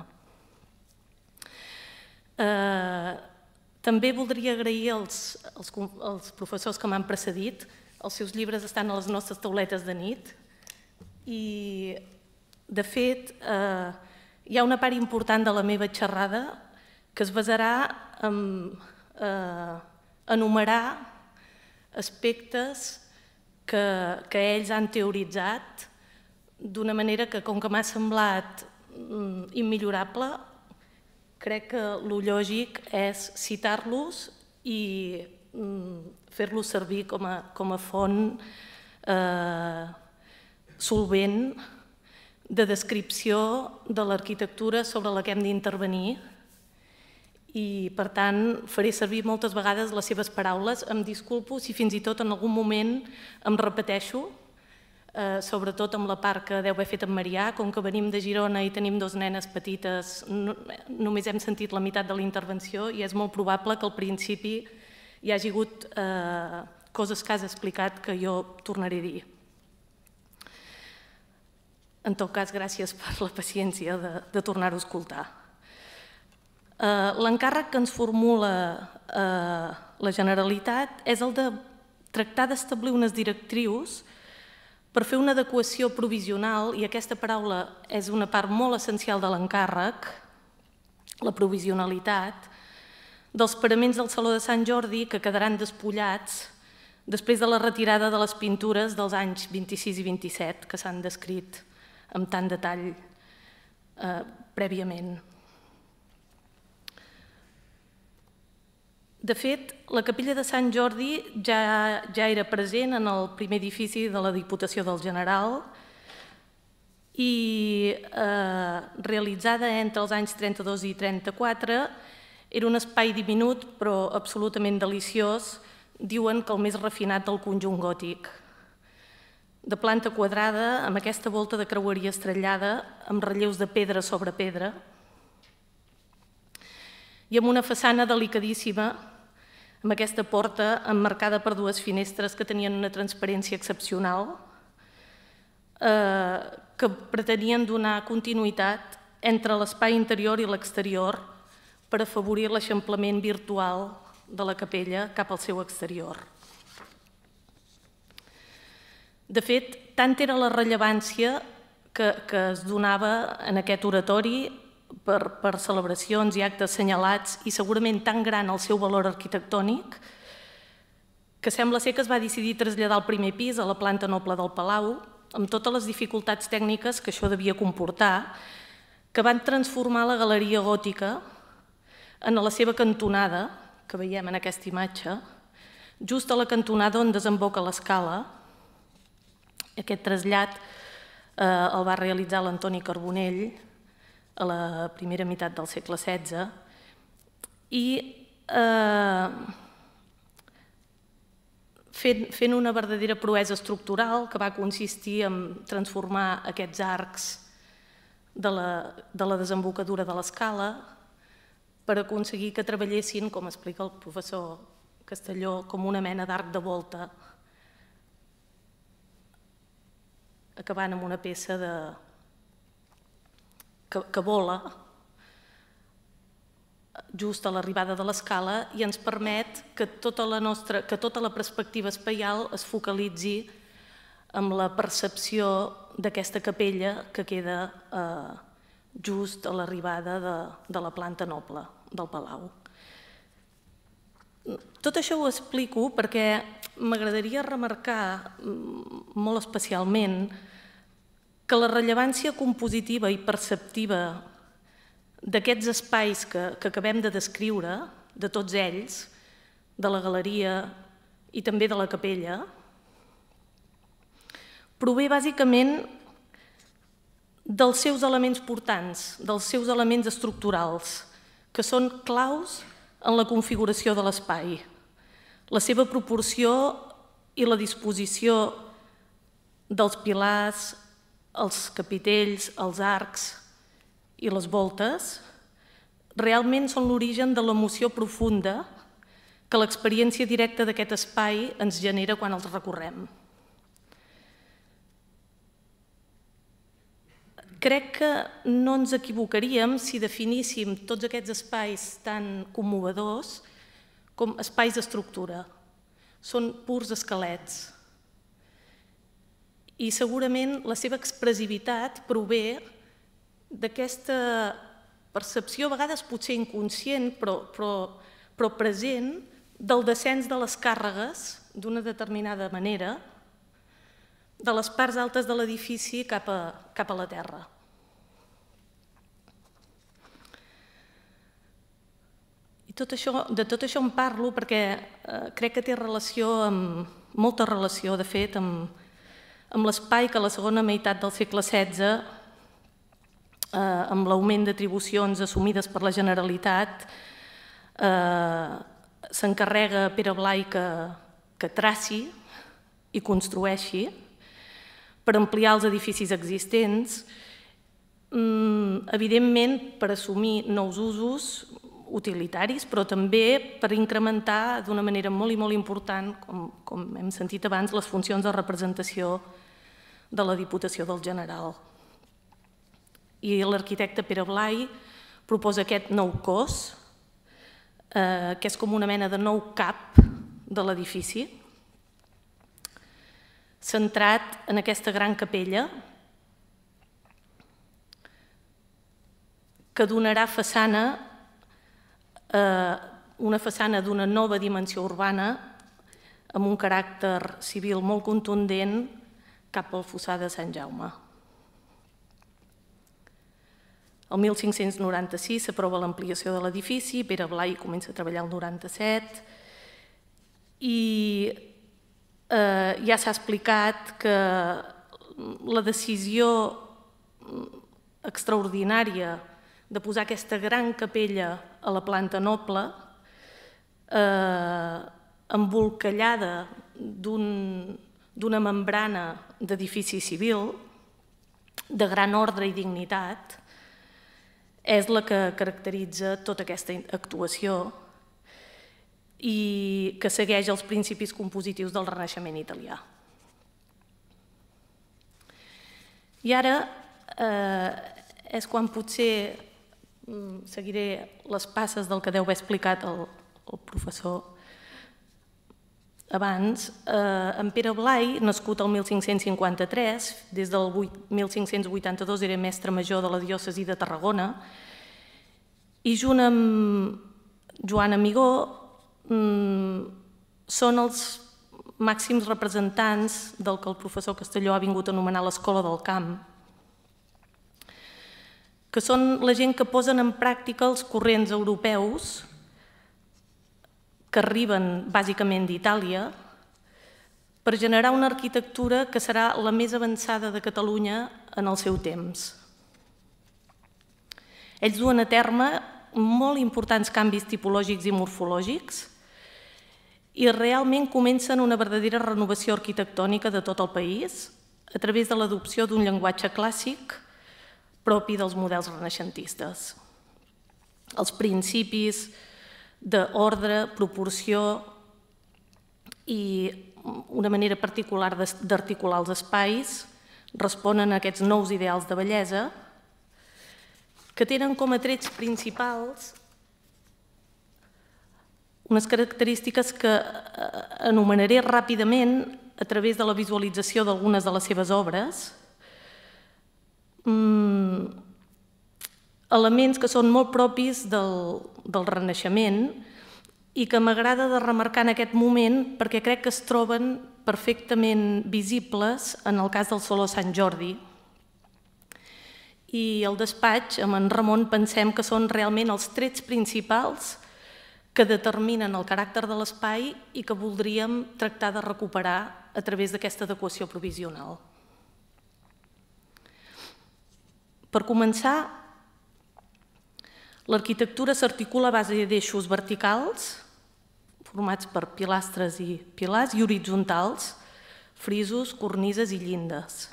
També voldria agrair als professors que m'han precedit. Els seus llibres estan a les nostres tauletes de nit i, de fet, hi ha una part important de la meva xerrada que es basarà en enumerar aspectes que ells han teoritzat d'una manera que, com que m'ha semblat immillorable, crec que el lògic és citar-los i fer-los servir com a font solvent de descripció de l'arquitectura sobre la que hem d'intervenir. I, per tant, faré servir moltes vegades les seves paraules. Em disculpo si fins i tot en algun moment em repeteixo, sobretot amb la part que deu haver fet en Marià. Com que venim de Girona i tenim dos nenes petites, només hem sentit la meitat de la intervenció i és molt probable que al principi hi hagi hagut coses que has explicat que jo tornaré a dir. En tot cas, gràcies per la paciència de tornar-ho a escoltar. L'encàrrec que ens formula la Generalitat és el de tractar d'establir unes directrius per fer una adequació provisional, i aquesta paraula és una part molt essencial de l'encàrrec, la provisionalitat, dels paraments del Saló de Sant Jordi que quedaran despullats després de la retirada de les pintures dels anys vint-i-sis i vint-i-set, que s'han descrit amb tant detall eh, prèviament. De fet, la capella de Sant Jordi ja, ja era present en el primer edifici de la Diputació del General i eh, realitzada entre els anys trenta-dos i trenta-quatre, era un espai diminut però absolutament deliciós, diuen que el més refinat del conjunt gòtic. De planta quadrada, amb aquesta volta de creueria estrellada, amb relleus de pedra sobre pedra, i amb una façana delicadíssima, amb aquesta porta emmarcada per dues finestres que tenien una transparència excepcional, eh, que pretenien donar continuïtat entre l'espai interior i l'exterior per afavorir l'eixamplament virtual de la capella cap al seu exterior. De fet, tant era la rellevància que, que es donava en aquest oratori per, per celebracions i actes assenyalats i segurament tan gran el seu valor arquitectònic que sembla ser que es va decidir traslladar el primer pis a la planta noble del Palau amb totes les dificultats tècniques que això devia comportar, que van transformar la galeria gòtica en la seva cantonada, que veiem en aquesta imatge, just a la cantonada on desemboca l'escala. Aquest trasllat eh, el va realitzar l'Antoni Carbonell a la primera meitat del segle setze i eh, fent, fent una verdadera proesa estructural que va consistir en transformar aquests arcs de la, de la desembocadura de l'escala per aconseguir que treballessin, com explica el professor Castelló, com una mena d'arc de volta, acabant amb una peça de, que, que vola just a l'arribada de l'escala i ens permet que tota la nostra, que tota la perspectiva espaial es focalitzi amb la percepció d'aquesta capella que queda eh, just a l'arribada de, de la planta noble del Palau. Tot això ho explico perquè m'agradaria remarcar molt especialment que la rellevància compositiva i perceptiva d'aquests espais que, que acabem de descriure, de tots ells, de la galeria i també de la capella, prové bàsicament dels seus elements portants, dels seus elements estructurals, que són claus en la configuració de l'espai. La seva proporció i la disposició dels pilars, els capitells, els arcs i les voltes realment són l'origen de l'emoció profunda que l'experiència directa d'aquest espai ens genera quan els recorrem. Crec que no ens equivocaríem si definíssim tots aquests espais tan commovedors com espais d'estructura. Són purs esquelets. I segurament la seva expressivitat prové d'aquesta percepció, a vegades potser inconscient, però, però, però present, del descens de les càrregues d'una determinada manera de les parts altes de l'edifici cap a, cap a la terra. I tot això, de tot això en parlo perquè eh, crec que té relació, amb, molta relació, de fet, amb, amb l'espai que a la segona meitat del segle setze, eh, amb l'augment d'atribucions assumides per la Generalitat, eh, s'encarrega Pere Blai que, que traci i construeixi per ampliar els edificis existents, evidentment per assumir nous usos utilitaris, però també per incrementar d'una manera molt i molt important, com, com hem sentit abans, les funcions de representació de la Diputació del General. I l'arquitecte Pere Blai proposa aquest nou cos, eh, que és com una mena de nou cap de l'edifici. centrat en aquesta gran capella que donarà façana, una façana d'una nova dimensió urbana amb un caràcter civil molt contundent cap al fossar de Sant Jaume. El mil cinc-cents noranta-sis s'aprova l'ampliació de l'edifici, Pere Blai comença a treballar el noranta-set i ja s'ha explicat que la decisió extraordinària de posar aquesta gran capella a la planta noble, embolcallada d'una membrana d'edifici civil, de gran ordre i dignitat, és la que caracteritza tota aquesta actuació i que segueix els principis compositius del Renaixement italià. I ara és quan potser seguiré les passes del que deu haver explicat el professor abans. En Pere Blai, nascut el mil cinc-cents cinquanta-tres, des del mil cinc-cents vuitanta-dos era mestre major de la diòcesi de Tarragona, i junt amb Joan Amigó són els màxims representants del que el professor Castelló ha vingut a anomenar l'Escola del Camp, que són la gent que posen en pràctica els corrents europeus que arriben bàsicament d'Itàlia per generar una arquitectura que serà la més avançada de Catalunya en el seu temps. Ells duen a terme molt importants canvis tipològics i morfològics i realment comencen una verdadera renovació arquitectònica de tot el país a través de l'adopció d'un llenguatge clàssic propi dels models renaixentistes. Els principis d'ordre, proporció i una manera particular d'articular els espais responen a aquests nous ideals de bellesa que tenen com a trets principals unes característiques que anomenaré ràpidament a través de la visualització d'algunes de les seves obres, elements que són molt propis del Renaixement i que m'agrada de remarcar en aquest moment perquè crec que es troben perfectament visibles en el cas del Saló Sant Jordi. I al despatx, amb en Ramon, pensem que són realment els trets principals que determinen el caràcter de l'espai i que voldríem tractar de recuperar a través d'aquesta adequació provisional. Per començar, l'arquitectura s'articula a base d'eixos verticals, formats per pilastres i pilars, i horitzontals, frisos, cornises i llindes.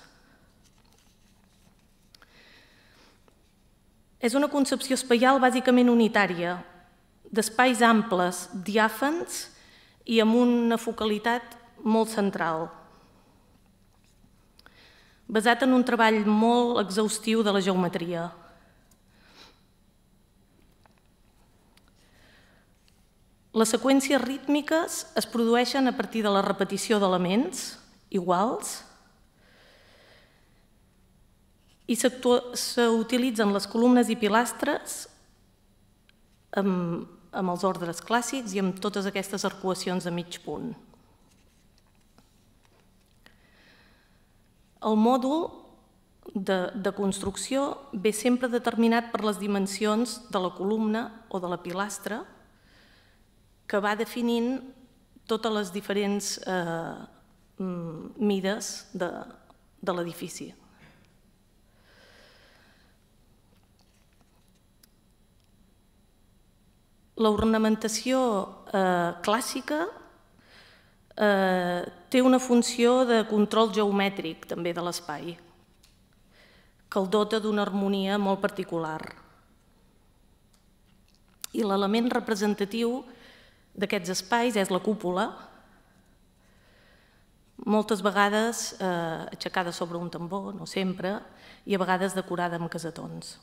És una concepció espaial bàsicament unitària, d'espais amples, diàfans i amb una focalitat molt central, basat en un treball molt exhaustiu de la geometria. Les seqüències rítmiques es produeixen a partir de la repetició d'elements iguals i s'utilitzen les columnes i pilastres amb amb els ordres clàssics i amb totes aquestes arcuacions de mig punt. El mòdul de construcció ve sempre determinat per les dimensions de la columna o de la pilastra que va definint totes les diferents mides de l'edifici. L'ornamentació clàssica té una funció de control geomètric també de l'espai, que el dota d'una harmonia molt particular. I l'element representatiu d'aquests espais és la cúpula, moltes vegades aixecada sobre un tambor, no sempre, i a vegades decorada amb cassetons.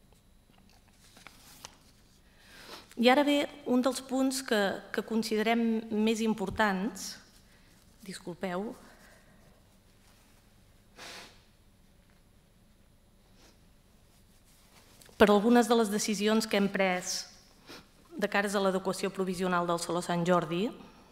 I ara ve un dels punts que considerem més importants, disculpeu, per algunes de les decisions que hem pres de cares a l'adequació provisional del Saló Sant Jordi,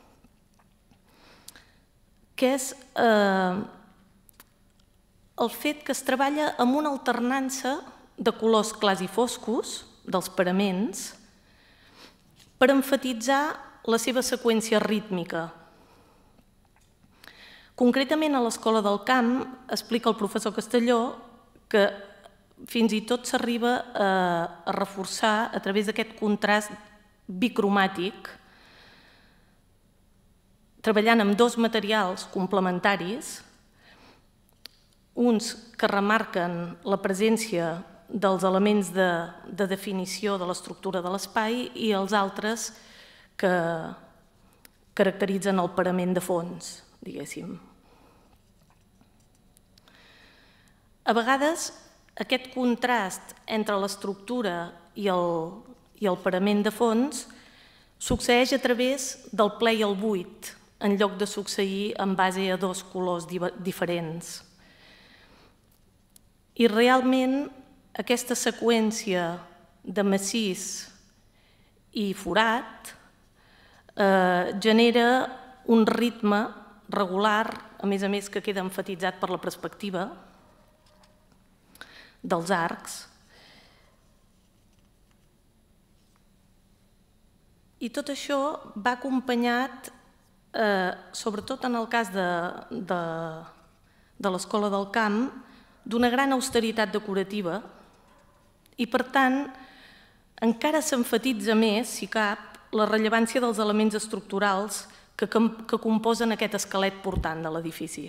que és eh, el fet que es treballa amb una alternança de colors clars i foscos dels paraments per emfatitzar la seva seqüència rítmica. Concretament, a l'Escola del Camp, explica el professor Castelló que fins i tot s'arriba a reforçar a través d'aquest contrast bicromàtic, treballant amb dos materials complementaris, uns que remarquen la presència dels elements de, de definició de l'estructura de l'espai i els altres que caracteritzen el parament de fons, diguéssim. A vegades, aquest contrast entre l'estructura i el, i el parament de fons succeeix a través del ple i el buit, en lloc de succeir en base a dos colors diferents. I realment aquesta seqüència de massís i forat eh, genera un ritme regular, a més a més que queda emfatitzat per la perspectiva dels arcs. I tot això va acompanyat, eh, sobretot en el cas de, de, de l'Escola del Camp, d'una gran austeritat decorativa i, per tant, encara s'emfatitza més, si cap, la rellevància dels elements estructurals que, que composen aquest esquelet portant de l'edifici.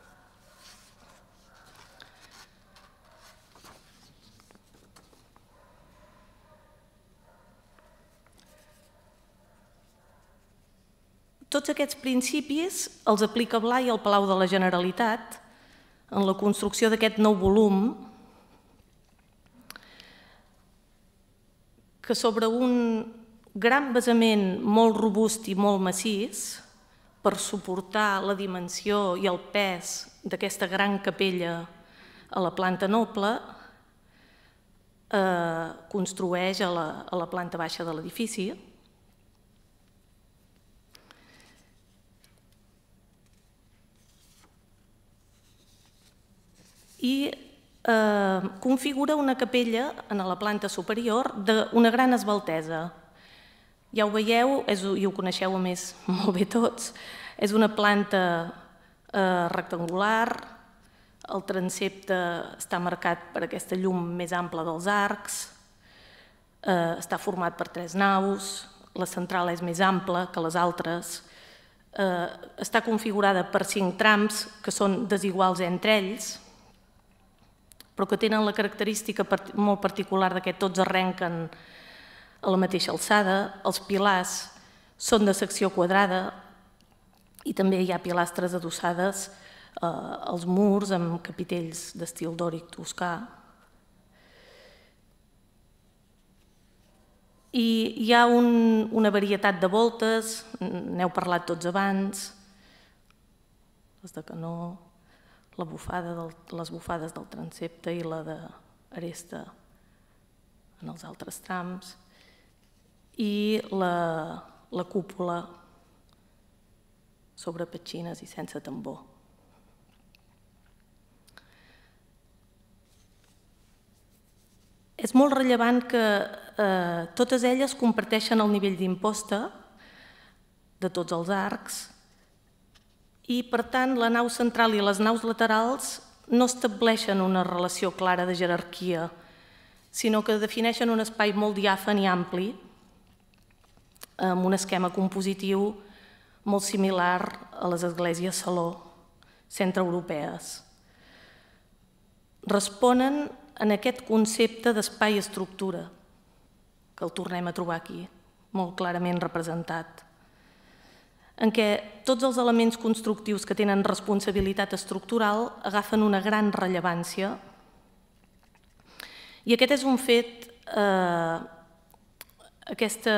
Tots aquests principis els aplica Blai al Palau de la Generalitat en la construcció d'aquest nou volum que sobre un gran basament molt robust i molt massís per suportar la dimensió i el pes d'aquesta gran capella a la planta noble eh, construeix a la, a la planta baixa de l'edifici. I eh, configura una capella en la planta superior d'una gran esbaltesa. Ja ho veieu, és, i ho coneixeu a més molt bé tots, és una planta eh, rectangular, el transsepte està marcat per aquesta llum més ampla dels arcs, eh, està format per tres naus, la central és més ampla que les altres, eh, està configurada per cinc trams que són desiguals entre ells, però que tenen la característica molt particular que tots arrenquen a la mateixa alçada, els pilars són de secció quadrada i també hi ha pilastres adossades eh, als murs amb capitells d'estil dòric toscà. I hi ha un, una varietat de voltes, n'heu parlat tots abans, les de canó, la bufada del, les bufades del transsepte i la d'aresta en els altres trams, i la, la cúpula sobre petxines i sense tambor. És molt rellevant que eh, totes elles comparteixen el nivell d'imposta de tots els arcs i, per tant, la nau central i les naus laterals no estableixen una relació clara de jerarquia, sinó que defineixen un espai molt diàfan i ampli, amb un esquema compositiu molt similar a les esglésies saló centreeuropees. Responen en aquest concepte d'espai-estructura, que el tornem a trobar aquí, molt clarament representat, en què tots els elements constructius que tenen responsabilitat estructural agafen una gran rellevància. I aquest és un fet, eh, aquesta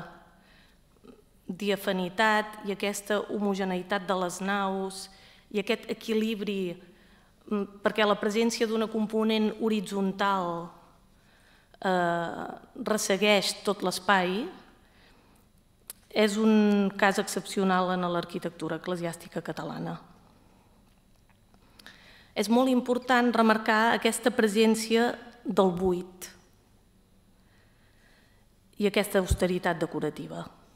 diafanitat i aquesta homogeneïtat de les naus i aquest equilibri, perquè la presència d'una component horitzontal ressegueix tot l'espai, és un cas excepcional en l'arquitectura eclesiàstica catalana. És molt important remarcar aquesta presència del buit i aquesta austeritat decorativa.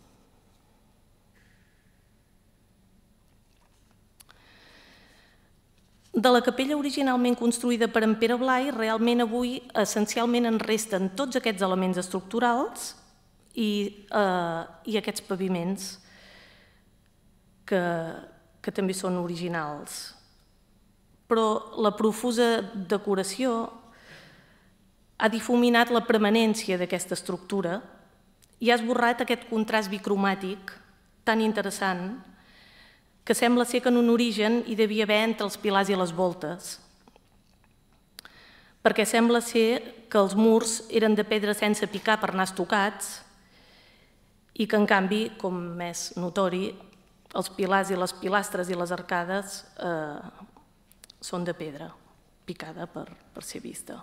De la capella originalment construïda per en Pere Blai, realment avui essencialment en resten tots aquests elements estructurals i, eh, i aquests paviments que, que també són originals. Però la profusa decoració ha difuminat la permanència d'aquesta estructura i ha esborrat aquest contrast bicromàtic tan interessant que sembla ser que en un origen hi devia haver entre els pilars i les voltes, perquè sembla ser que els murs eren de pedra sense picar per anar estucats i que, en canvi, com és notori, els pilars i les pilastres i les arcades eh, són de pedra picada per, per ser vista.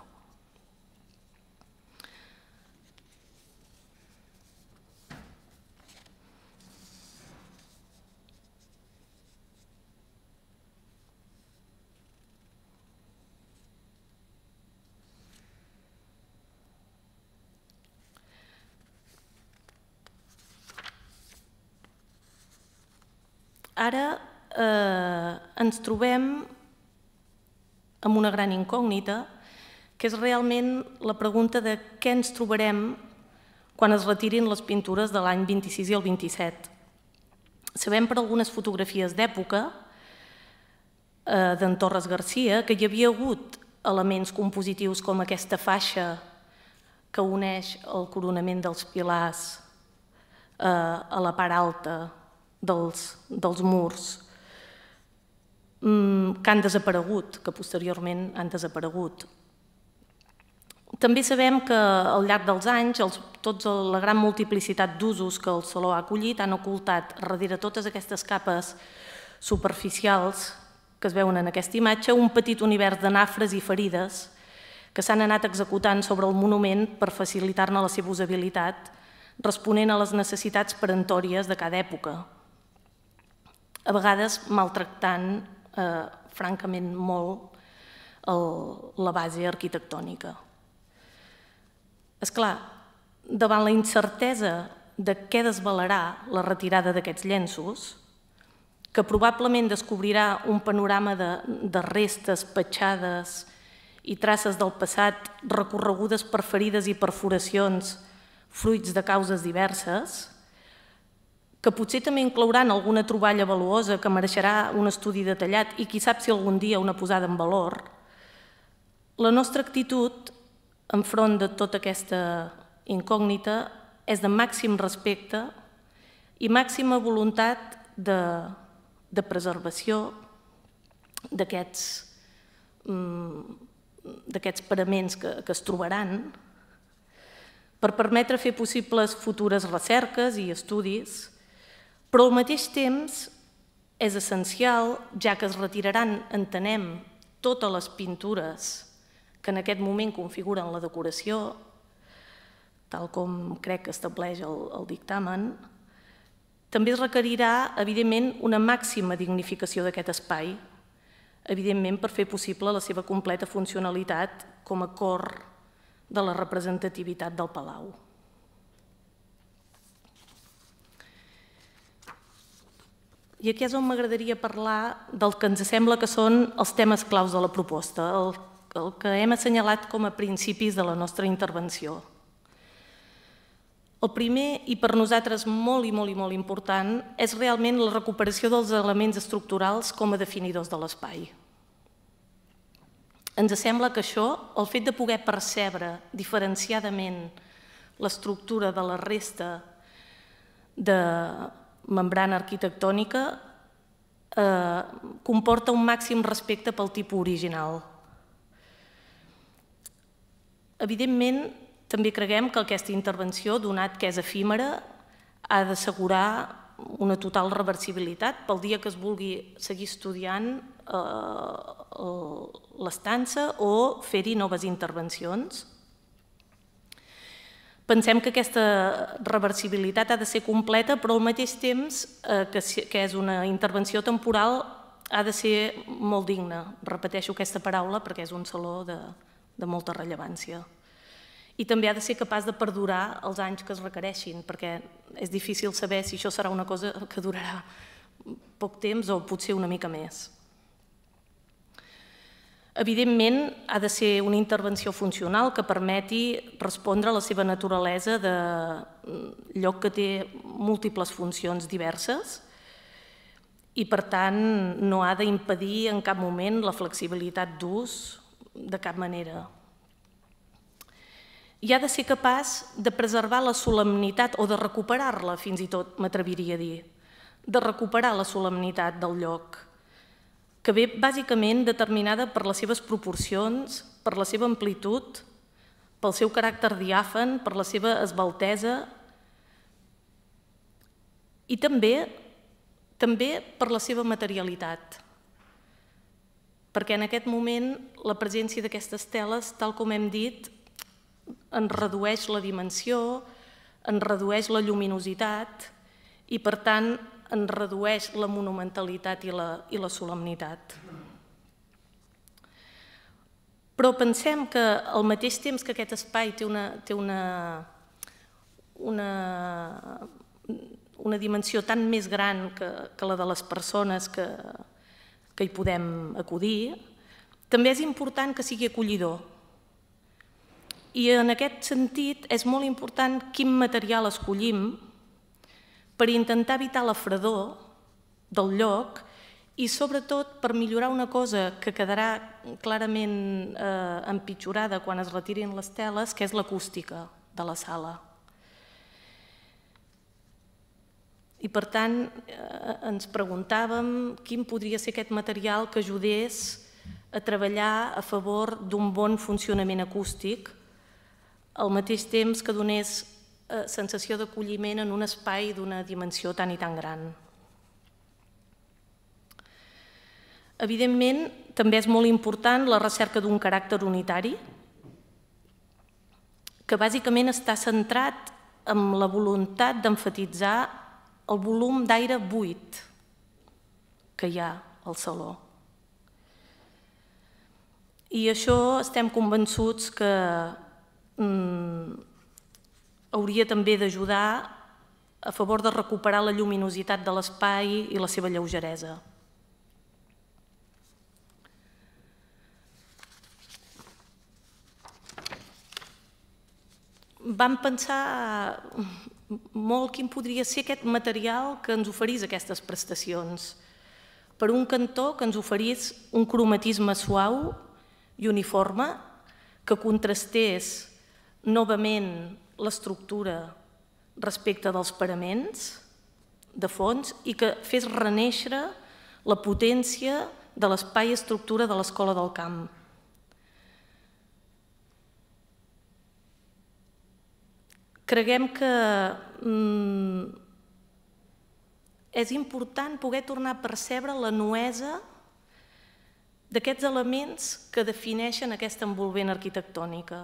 Ara eh, ens trobem amb una gran incògnita, que és realment la pregunta de què ens trobarem quan es retirin les pintures de l'any vint-i-sis i el vint-i-set. Sabem per algunes fotografies d'època eh, d'en Torres Garcia que hi havia hagut elements compositius com aquesta faixa que uneix el coronament dels pilars eh, a la part alta dels, dels murs, que han desaparegut, que posteriorment han desaparegut. També sabem que al llarg dels anys, els, tots la gran multiplicitat d'usos que el saló ha acollit han ocultat darrere totes aquestes capes superficials que es veuen en aquesta imatge un petit univers de nafres i ferides que s'han anat executant sobre el monument per facilitar-ne la seva usabilitat, responent a les necessitats peremptòries de cada època, a vegades maltractant eh, francament molt el, la base arquitectònica. És clar, davant la incertesa de què desvelarà la retirada d'aquests llenços, que probablement descobrirà un panorama de, de restes, petjades i traces del passat recorregudes per ferides i perforacions fruits de causes diverses, que potser també inclouran alguna troballa valuosa que mereixerà un estudi detallat i qui sap si algun dia una posada en valor, la nostra actitud enfront de tota aquesta incògnita és de màxim respecte i màxima voluntat de, de preservació d'aquests d'aquests paraments que, que es trobaran per permetre fer possibles futures recerques i estudis, però al mateix temps és essencial, ja que es retiraran, entenem, totes les pintures que en aquest moment configuren la decoració, tal com crec que estableix el, el dictamen, també es requerirà, evidentment, una màxima dignificació d'aquest espai, evidentment per fer possible la seva completa funcionalitat com a cor de la representativitat del Palau. I aquí és on m'agradaria parlar del que ens sembla que són els temes claus de la proposta, el, el que hem assenyalat com a principis de la nostra intervenció. El primer, i per nosaltres molt i molt i molt important, és realment la recuperació dels elements estructurals com a definidors de l'espai. Ens sembla que això, el fet de poder percebre diferenciadament l'estructura de la resta de membrana arquitectònica eh, comporta un màxim respecte pel tipus original. Evidentment, també creguem que aquesta intervenció, donat que és efímera, ha d'assegurar una total reversibilitat pel dia que es vulgui seguir estudiant eh, l'estança o fer-hi noves intervencions. Pensem que aquesta reversibilitat ha de ser completa, però al mateix temps que és una intervenció temporal ha de ser molt digna. Repeteixo aquesta paraula perquè és un saló de molta rellevància. I també ha de ser capaç de perdurar els anys que es requereixin, perquè és difícil saber si això serà una cosa que durarà poc temps o potser una mica més. Evidentment, ha de ser una intervenció funcional que permeti respondre a la seva naturalesa de lloc que té múltiples funcions diverses i, per tant, no ha d'impedir en cap moment la flexibilitat d'ús de cap manera. I ha de ser capaç de preservar la solemnitat o de recuperar-la, fins i tot, m'atreviria a dir, de recuperar la solemnitat del lloc, que ve bàsicament determinada per les seves proporcions, per la seva amplitud, pel seu caràcter diàfan, per la seva esbaltesa i també, també per la seva materialitat. Perquè en aquest moment la presència d'aquestes teles, tal com hem dit, en redueix la dimensió, en redueix la lluminositat i, per tant, en redueix la monumentalitat i la solemnitat. Però pensem que al mateix temps que aquest espai té una dimensió tan més gran que la de les persones que hi podem acudir, també és important que sigui acollidor. I en aquest sentit és molt important quin material escollim per intentar evitar la fredor del lloc i, sobretot, per millorar una cosa que quedarà clarament empitjorada quan es retirin les teles, que és l'acústica de la sala. I, per tant, ens preguntàvem quin podria ser aquest material que ajudés a treballar a favor d'un bon funcionament acústic, al mateix temps que donés sensació d'acolliment en un espai d'una dimensió tan i tan gran. Evidentment, també és molt important la recerca d'un caràcter unitari, que bàsicament està centrat en la voluntat d'emfatitzar el volum d'aire buit que hi ha al saló. I això estem convençuts que hauria també d'ajudar a favor de recuperar la lluminositat de l'espai i la seva lleugeresa. Vam pensar molt quin podria ser aquest material que ens oferís aquestes prestacions. Per un cantó, que ens oferís un cromatisme suau i uniforme que contrastés novament l'estructura respecte dels paraments de fons i que fes renéixer la potència de l'espai i estructura de l'Escola del Camp. Creguem que és important poder tornar a percebre la nuesa d'aquests elements que defineixen aquesta envolvent arquitectònica.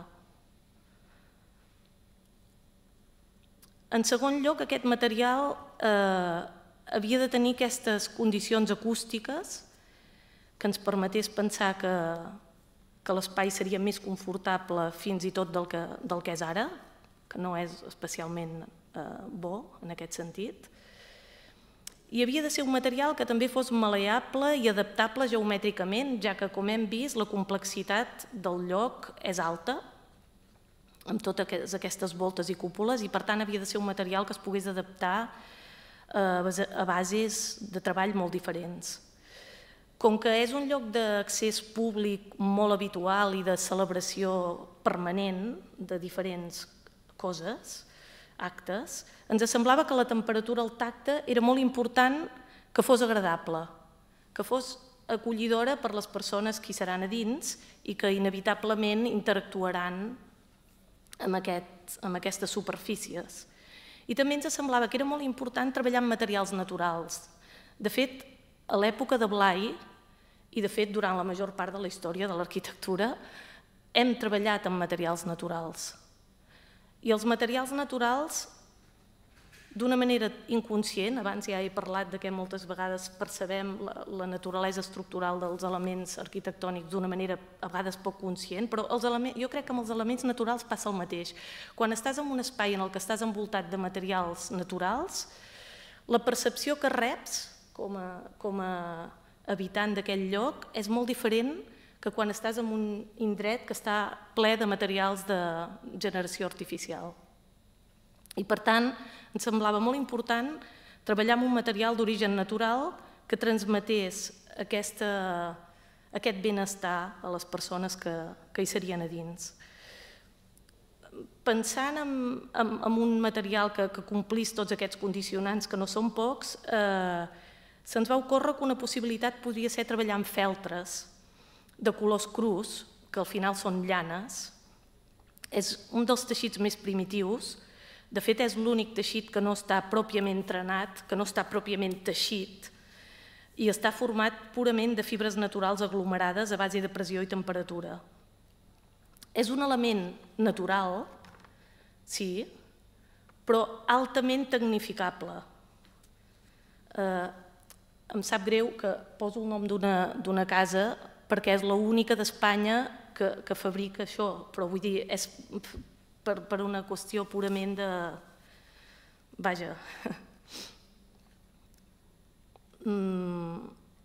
En segon lloc, aquest material havia de tenir aquestes condicions acústiques que ens permetés pensar que l'espai seria més confortable fins i tot del que és ara, que no és especialment bo en aquest sentit. I havia de ser un material que també fos maleable i adaptable geomètricament, ja que, com hem vist, la complexitat del lloc és alta, amb totes aquestes voltes i cúpules, i per tant havia de ser un material que es pogués adaptar a bases de treball molt diferents. Com que és un lloc d'accés públic molt habitual i de celebració permanent de diferents coses, actes, ens semblava que la temperatura al tacte era molt important que fos agradable, que fos acollidora per les persones que hi seran a dins i que inevitablement interactuaran amb aquestes superfícies. I també ens semblava que era molt important treballar amb materials naturals. De fet, a l'època de Blai, i de fet durant la major part de la història de l'arquitectura, hem treballat amb materials naturals. I els materials naturals, d'una manera inconscient, abans ja he parlat de que moltes vegades percebem la, la naturalesa estructural dels elements arquitectònics d'una manera a vegades poc conscient, però els elements, jo crec que amb els elements naturals passa el mateix. Quan estàs en un espai en el que estàs envoltat de materials naturals, la percepció que reps com a, com a habitant d'aquell lloc és molt diferent que quan estàs en un indret que està ple de materials de generació artificial. I per tant, ens semblava molt important treballar amb un material d'origen natural que transmetés aquesta, aquest benestar a les persones que, que hi serien a dins. Pensant en, en, en un material que, que complís tots aquests condicionants, que no són pocs, eh, se'ns va ocórrer que una possibilitat podria ser treballar amb feltres de colors crus, que al final són llanes. És un dels teixits més primitius. De fet, és l'únic teixit que no està pròpiament trenat, que no està pròpiament teixit, i està format purament de fibres naturals aglomerades a base de pressió i temperatura. És un element natural, sí, però altament tecnificable. Eh, em sap greu que poso el nom d'una casa perquè és l'única d'Espanya que, que fabrica això, però vull dir, és per, per una qüestió purament de... Vaja. Mm.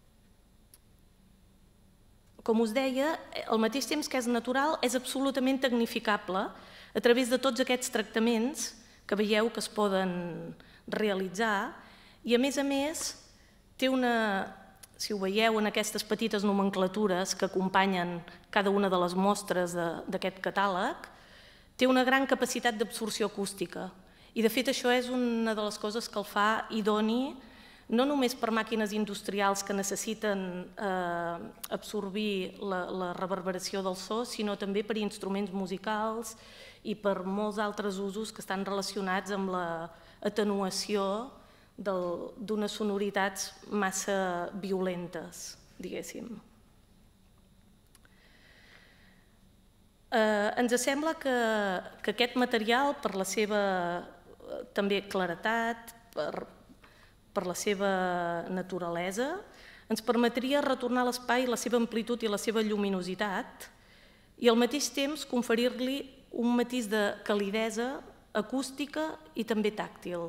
Com us deia, al mateix temps que és natural, és absolutament tecnificable a través de tots aquests tractaments que veieu que es poden realitzar i, a més a més, té una, si ho veieu en aquestes petites nomenclatures que acompanyen cada una de les mostres d'aquest catàleg, té una gran capacitat d'absorció acústica. I, de fet, això és una de les coses que el fa idoni no només per màquines industrials que necessiten eh, absorbir la, la reverberació del so, sinó també per instruments musicals i per molts altres usos que estan relacionats amb l'atenuació d'unes sonoritats massa violentes, diguéssim. Eh, ens sembla que, que aquest material, per la seva també claretat, per, per la seva naturalesa, ens permetria retornar a l'espai la seva amplitud i la seva lluminositat i al mateix temps conferir-li un matís de calidesa acústica i també tàctil.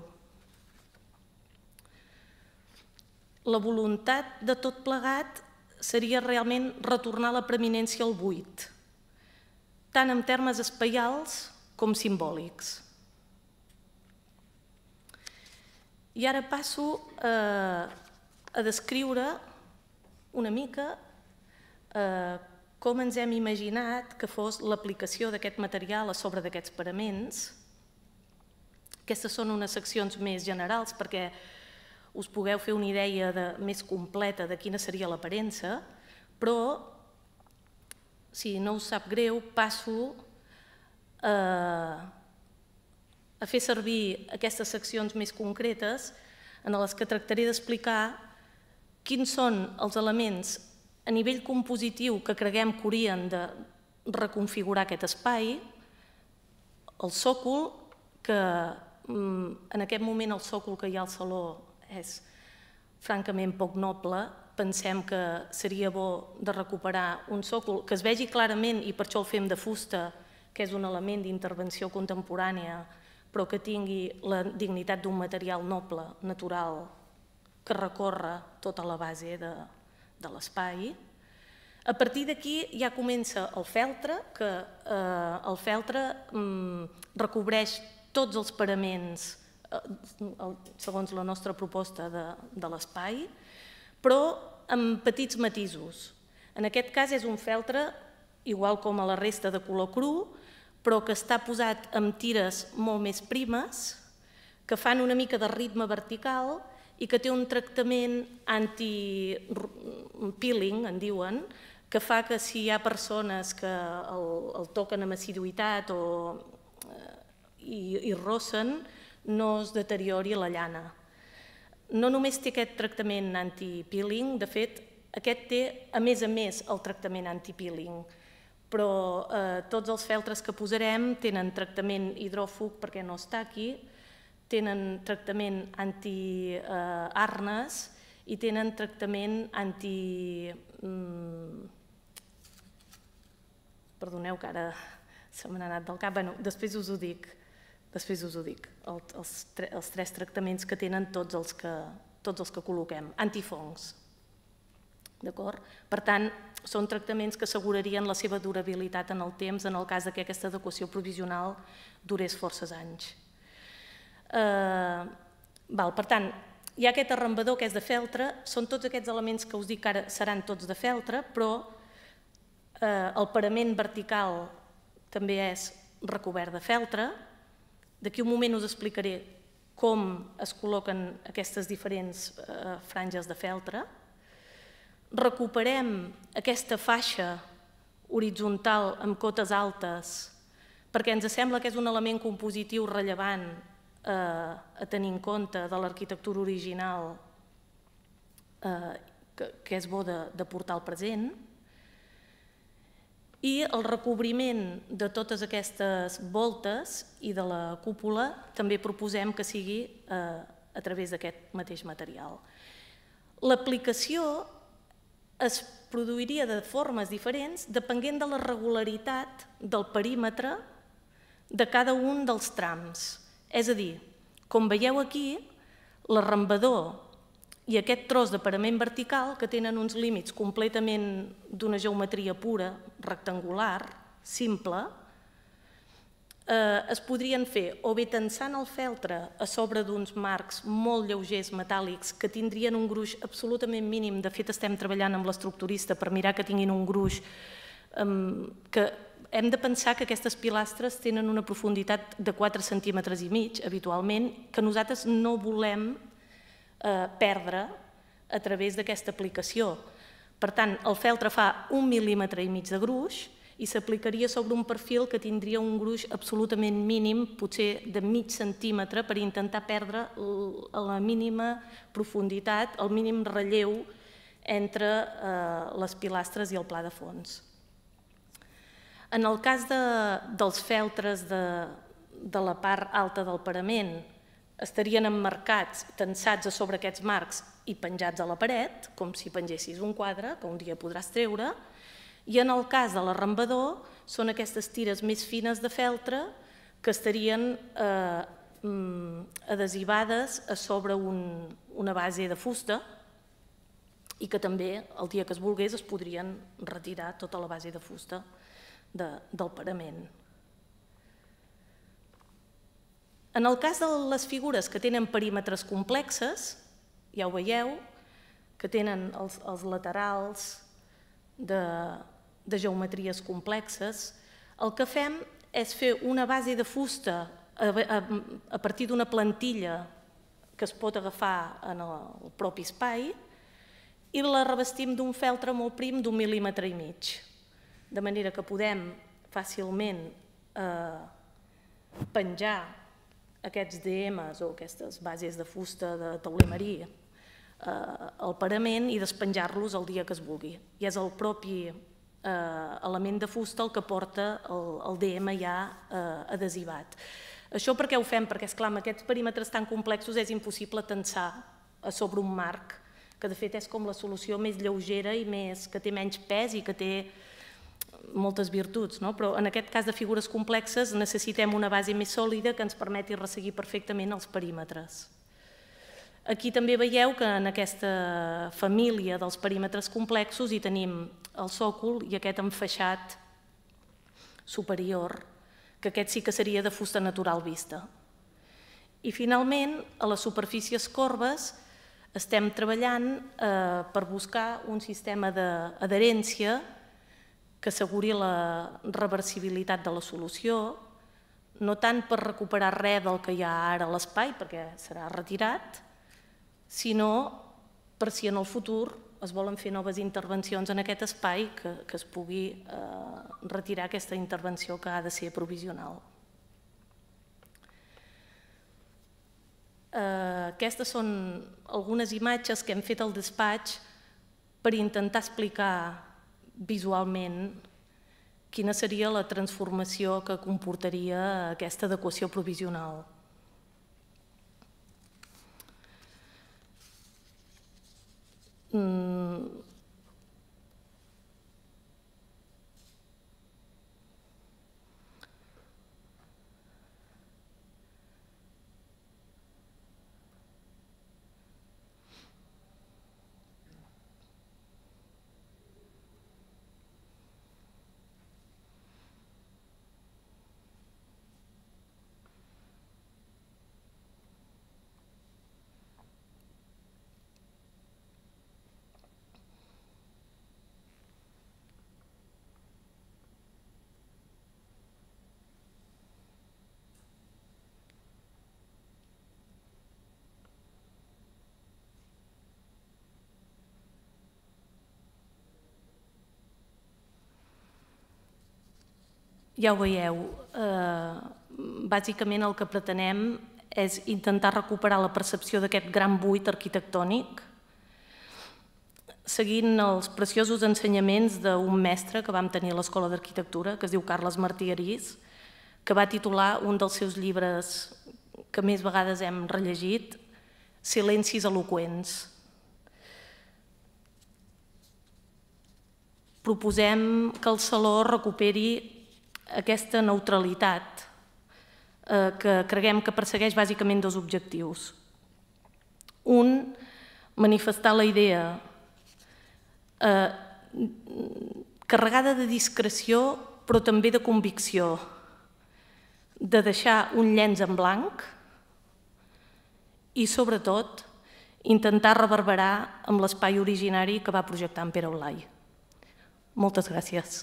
La voluntat de tot plegat seria realment retornar la preeminència al buit, tant en termes espaials com simbòlics. I ara passo a, a descriure una mica eh, com ens hem imaginat que fos l'aplicació d'aquest material a sobre d'aquests paraments. Aquestes són unes seccions més generals perquè us pugueu fer una idea de, més completa de quina seria l'aparença, però, si no us sap greu, passo a, a fer servir aquestes seccions més concretes en les que tractaré d'explicar quins són els elements a nivell compositiu que creguem que haurien de reconfigurar aquest espai, el sòcol, que en aquest moment el sòcol que hi ha al saló és francament poc noble. Pensem que seria bo de recuperar un sòcol que es vegi clarament, i per això el fem de fusta, que és un element d'intervenció contemporània, però que tingui la dignitat d'un material noble, natural, que recorre tota la base de, de l'espai. A partir d'aquí ja comença el feltre, que eh, el feltre mm, recobreix tots els paraments segons la nostra proposta de, de l'espai, però amb petits matisos. En aquest cas és un feltre, igual com a la resta de color cru, però que està posat amb tires molt més primes, que fan una mica de ritme vertical i que té un tractament anti-peeling, en diuen, que fa que si hi ha persones que el, el toquen amb assiduïtat o, i, i rossen, no es deteriori la llana. No només té aquest tractament anti-peeling, de fet, aquest té, a més a més, el tractament anti-peeling, però tots els feltres que posarem tenen tractament hidròfug, perquè no està aquí, tenen tractament anti-arnes i tenen tractament anti... Perdoneu que ara se m'ha anat del cap, bé, després us ho dic, després us ho dic, els tres tractaments que tenen tots els que col·loquem, antifongs. D'acord? Per tant, són tractaments que assegurarien la seva durabilitat en el temps en el cas que aquesta adequació provisional durés forces anys. Per tant, hi ha aquest arrambador que és de feltre, són tots aquests elements que us dic que ara seran tots de feltre, però el parament vertical també és recobert de feltre. D'aquí un moment us explicaré com es col·loquen aquestes diferents franges de feltre. Recuperem aquesta faixa horitzontal amb cotes altes perquè ens sembla que és un element compositiu rellevant a tenir en compte de l'arquitectura original que és bo de portar al present. I el recobriment de totes aquestes voltes i de la cúpula també proposem que sigui a través d'aquest mateix material. L'aplicació es produiria de formes diferents depenent de la regularitat del perímetre de cada un dels trams. És a dir, com veieu aquí, l'arrambador i aquest tros de parament vertical, que tenen uns límits completament d'una geometria pura, rectangular, simple, es podrien fer o bé tensant el feltre a sobre d'uns marcs molt lleugers metàl·lics que tindrien un gruix absolutament mínim. De fet, estem treballant amb l'estructurista per mirar que tinguin un gruix que hem de pensar que aquestes pilastres tenen una profunditat de quatre centímetres i mig, habitualment, que nosaltres no volem perdre a través d'aquesta aplicació. Per tant, el feltre fa un mil·límetre i mig de gruix i s'aplicaria sobre un perfil que tindria un gruix absolutament mínim, potser de mig centímetre, per intentar perdre la mínima profunditat, el mínim relleu entre les pilastres i el pla de fons. En el cas dels feltres de la part alta del parament, estarien emmarcats, tensats a sobre aquests marcs i penjats a la paret, com si pengessis un quadre que un dia podràs treure, i en el cas de l'arrambador són aquestes tires més fines de feltre que estarien adhesivades a sobre una base de fusta i que també, el dia que es volgués, es podrien retirar tota la base de fusta del parament. En el cas de les figures que tenen perímetres complexes, ja ho veieu, que tenen els laterals de geometries complexes, el que fem és fer una base de fusta a partir d'una plantilla que es pot agafar en el propi espai i la revestim d'un feltre molt prim d'un mil·límetre i mig, de manera que podem fàcilment penjar aquests D Ms o aquestes bases de fusta de tauler marí al parament i despenjar-los el dia que es vulgui. I és el propi element de fusta el que porta el D M ja adhesivat. Això per què ho fem? Perquè, esclar, amb aquests perímetres tan complexos és impossible tensar a sobre un marc, que de fet és com la solució més lleugera i que té menys pes i que té moltes virtuts, però en aquest cas de figures complexes necessitem una base més sòlida que ens permeti resseguir perfectament els perímetres. Aquí també veieu que en aquesta família dels perímetres complexos hi tenim el sòcol i aquest enfaixat superior, que aquest sí que seria de fusta natural vista. I finalment, a les superfícies corbes estem treballant per buscar un sistema d'adherència que asseguri la reversibilitat de la solució, no tant per recuperar res del que hi ha ara a l'espai, perquè serà retirat, sinó per si en el futur es volen fer noves intervencions en aquest espai que es pugui retirar aquesta intervenció que ha de ser provisional. Aquestes són algunes imatges que hem fet al despatx per intentar explicar visualment quina seria la transformació que comportaria aquesta adequació provisional. Mm. Ja ho veieu, bàsicament el que pretenem és intentar recuperar la percepció d'aquest gran buit arquitectònic, seguint els preciosos ensenyaments d'un mestre que vam tenir a l'Escola d'Arquitectura, que es diu Carles Martí Arís, que va titular un dels seus llibres que més vegades hem rellegit, Silencis eloqüents. Proposem que el saló recuperi aquesta neutralitat que creguem que persegueix bàsicament dos objectius. Un, manifestar la idea carregada de discreció però també de convicció, de deixar un llenç en blanc i, sobretot, intentar reverberar amb l'espai originari que va projectar en Pere Olai. Moltes gràcies.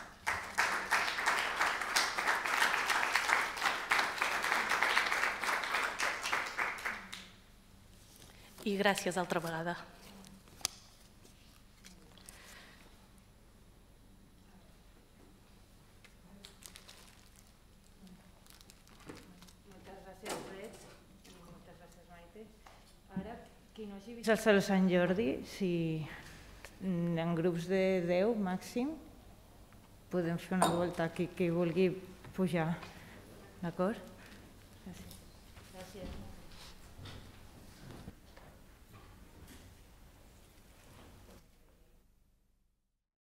I gràcies altra vegada. Moltes gràcies, Ret. Moltes gràcies, Maite. Ara, qui no hagi vist el Saló Sant Jordi, si en grups de deu màxim, podem fer una volta aquí, qui vulgui pujar. D'acord? Gràcies.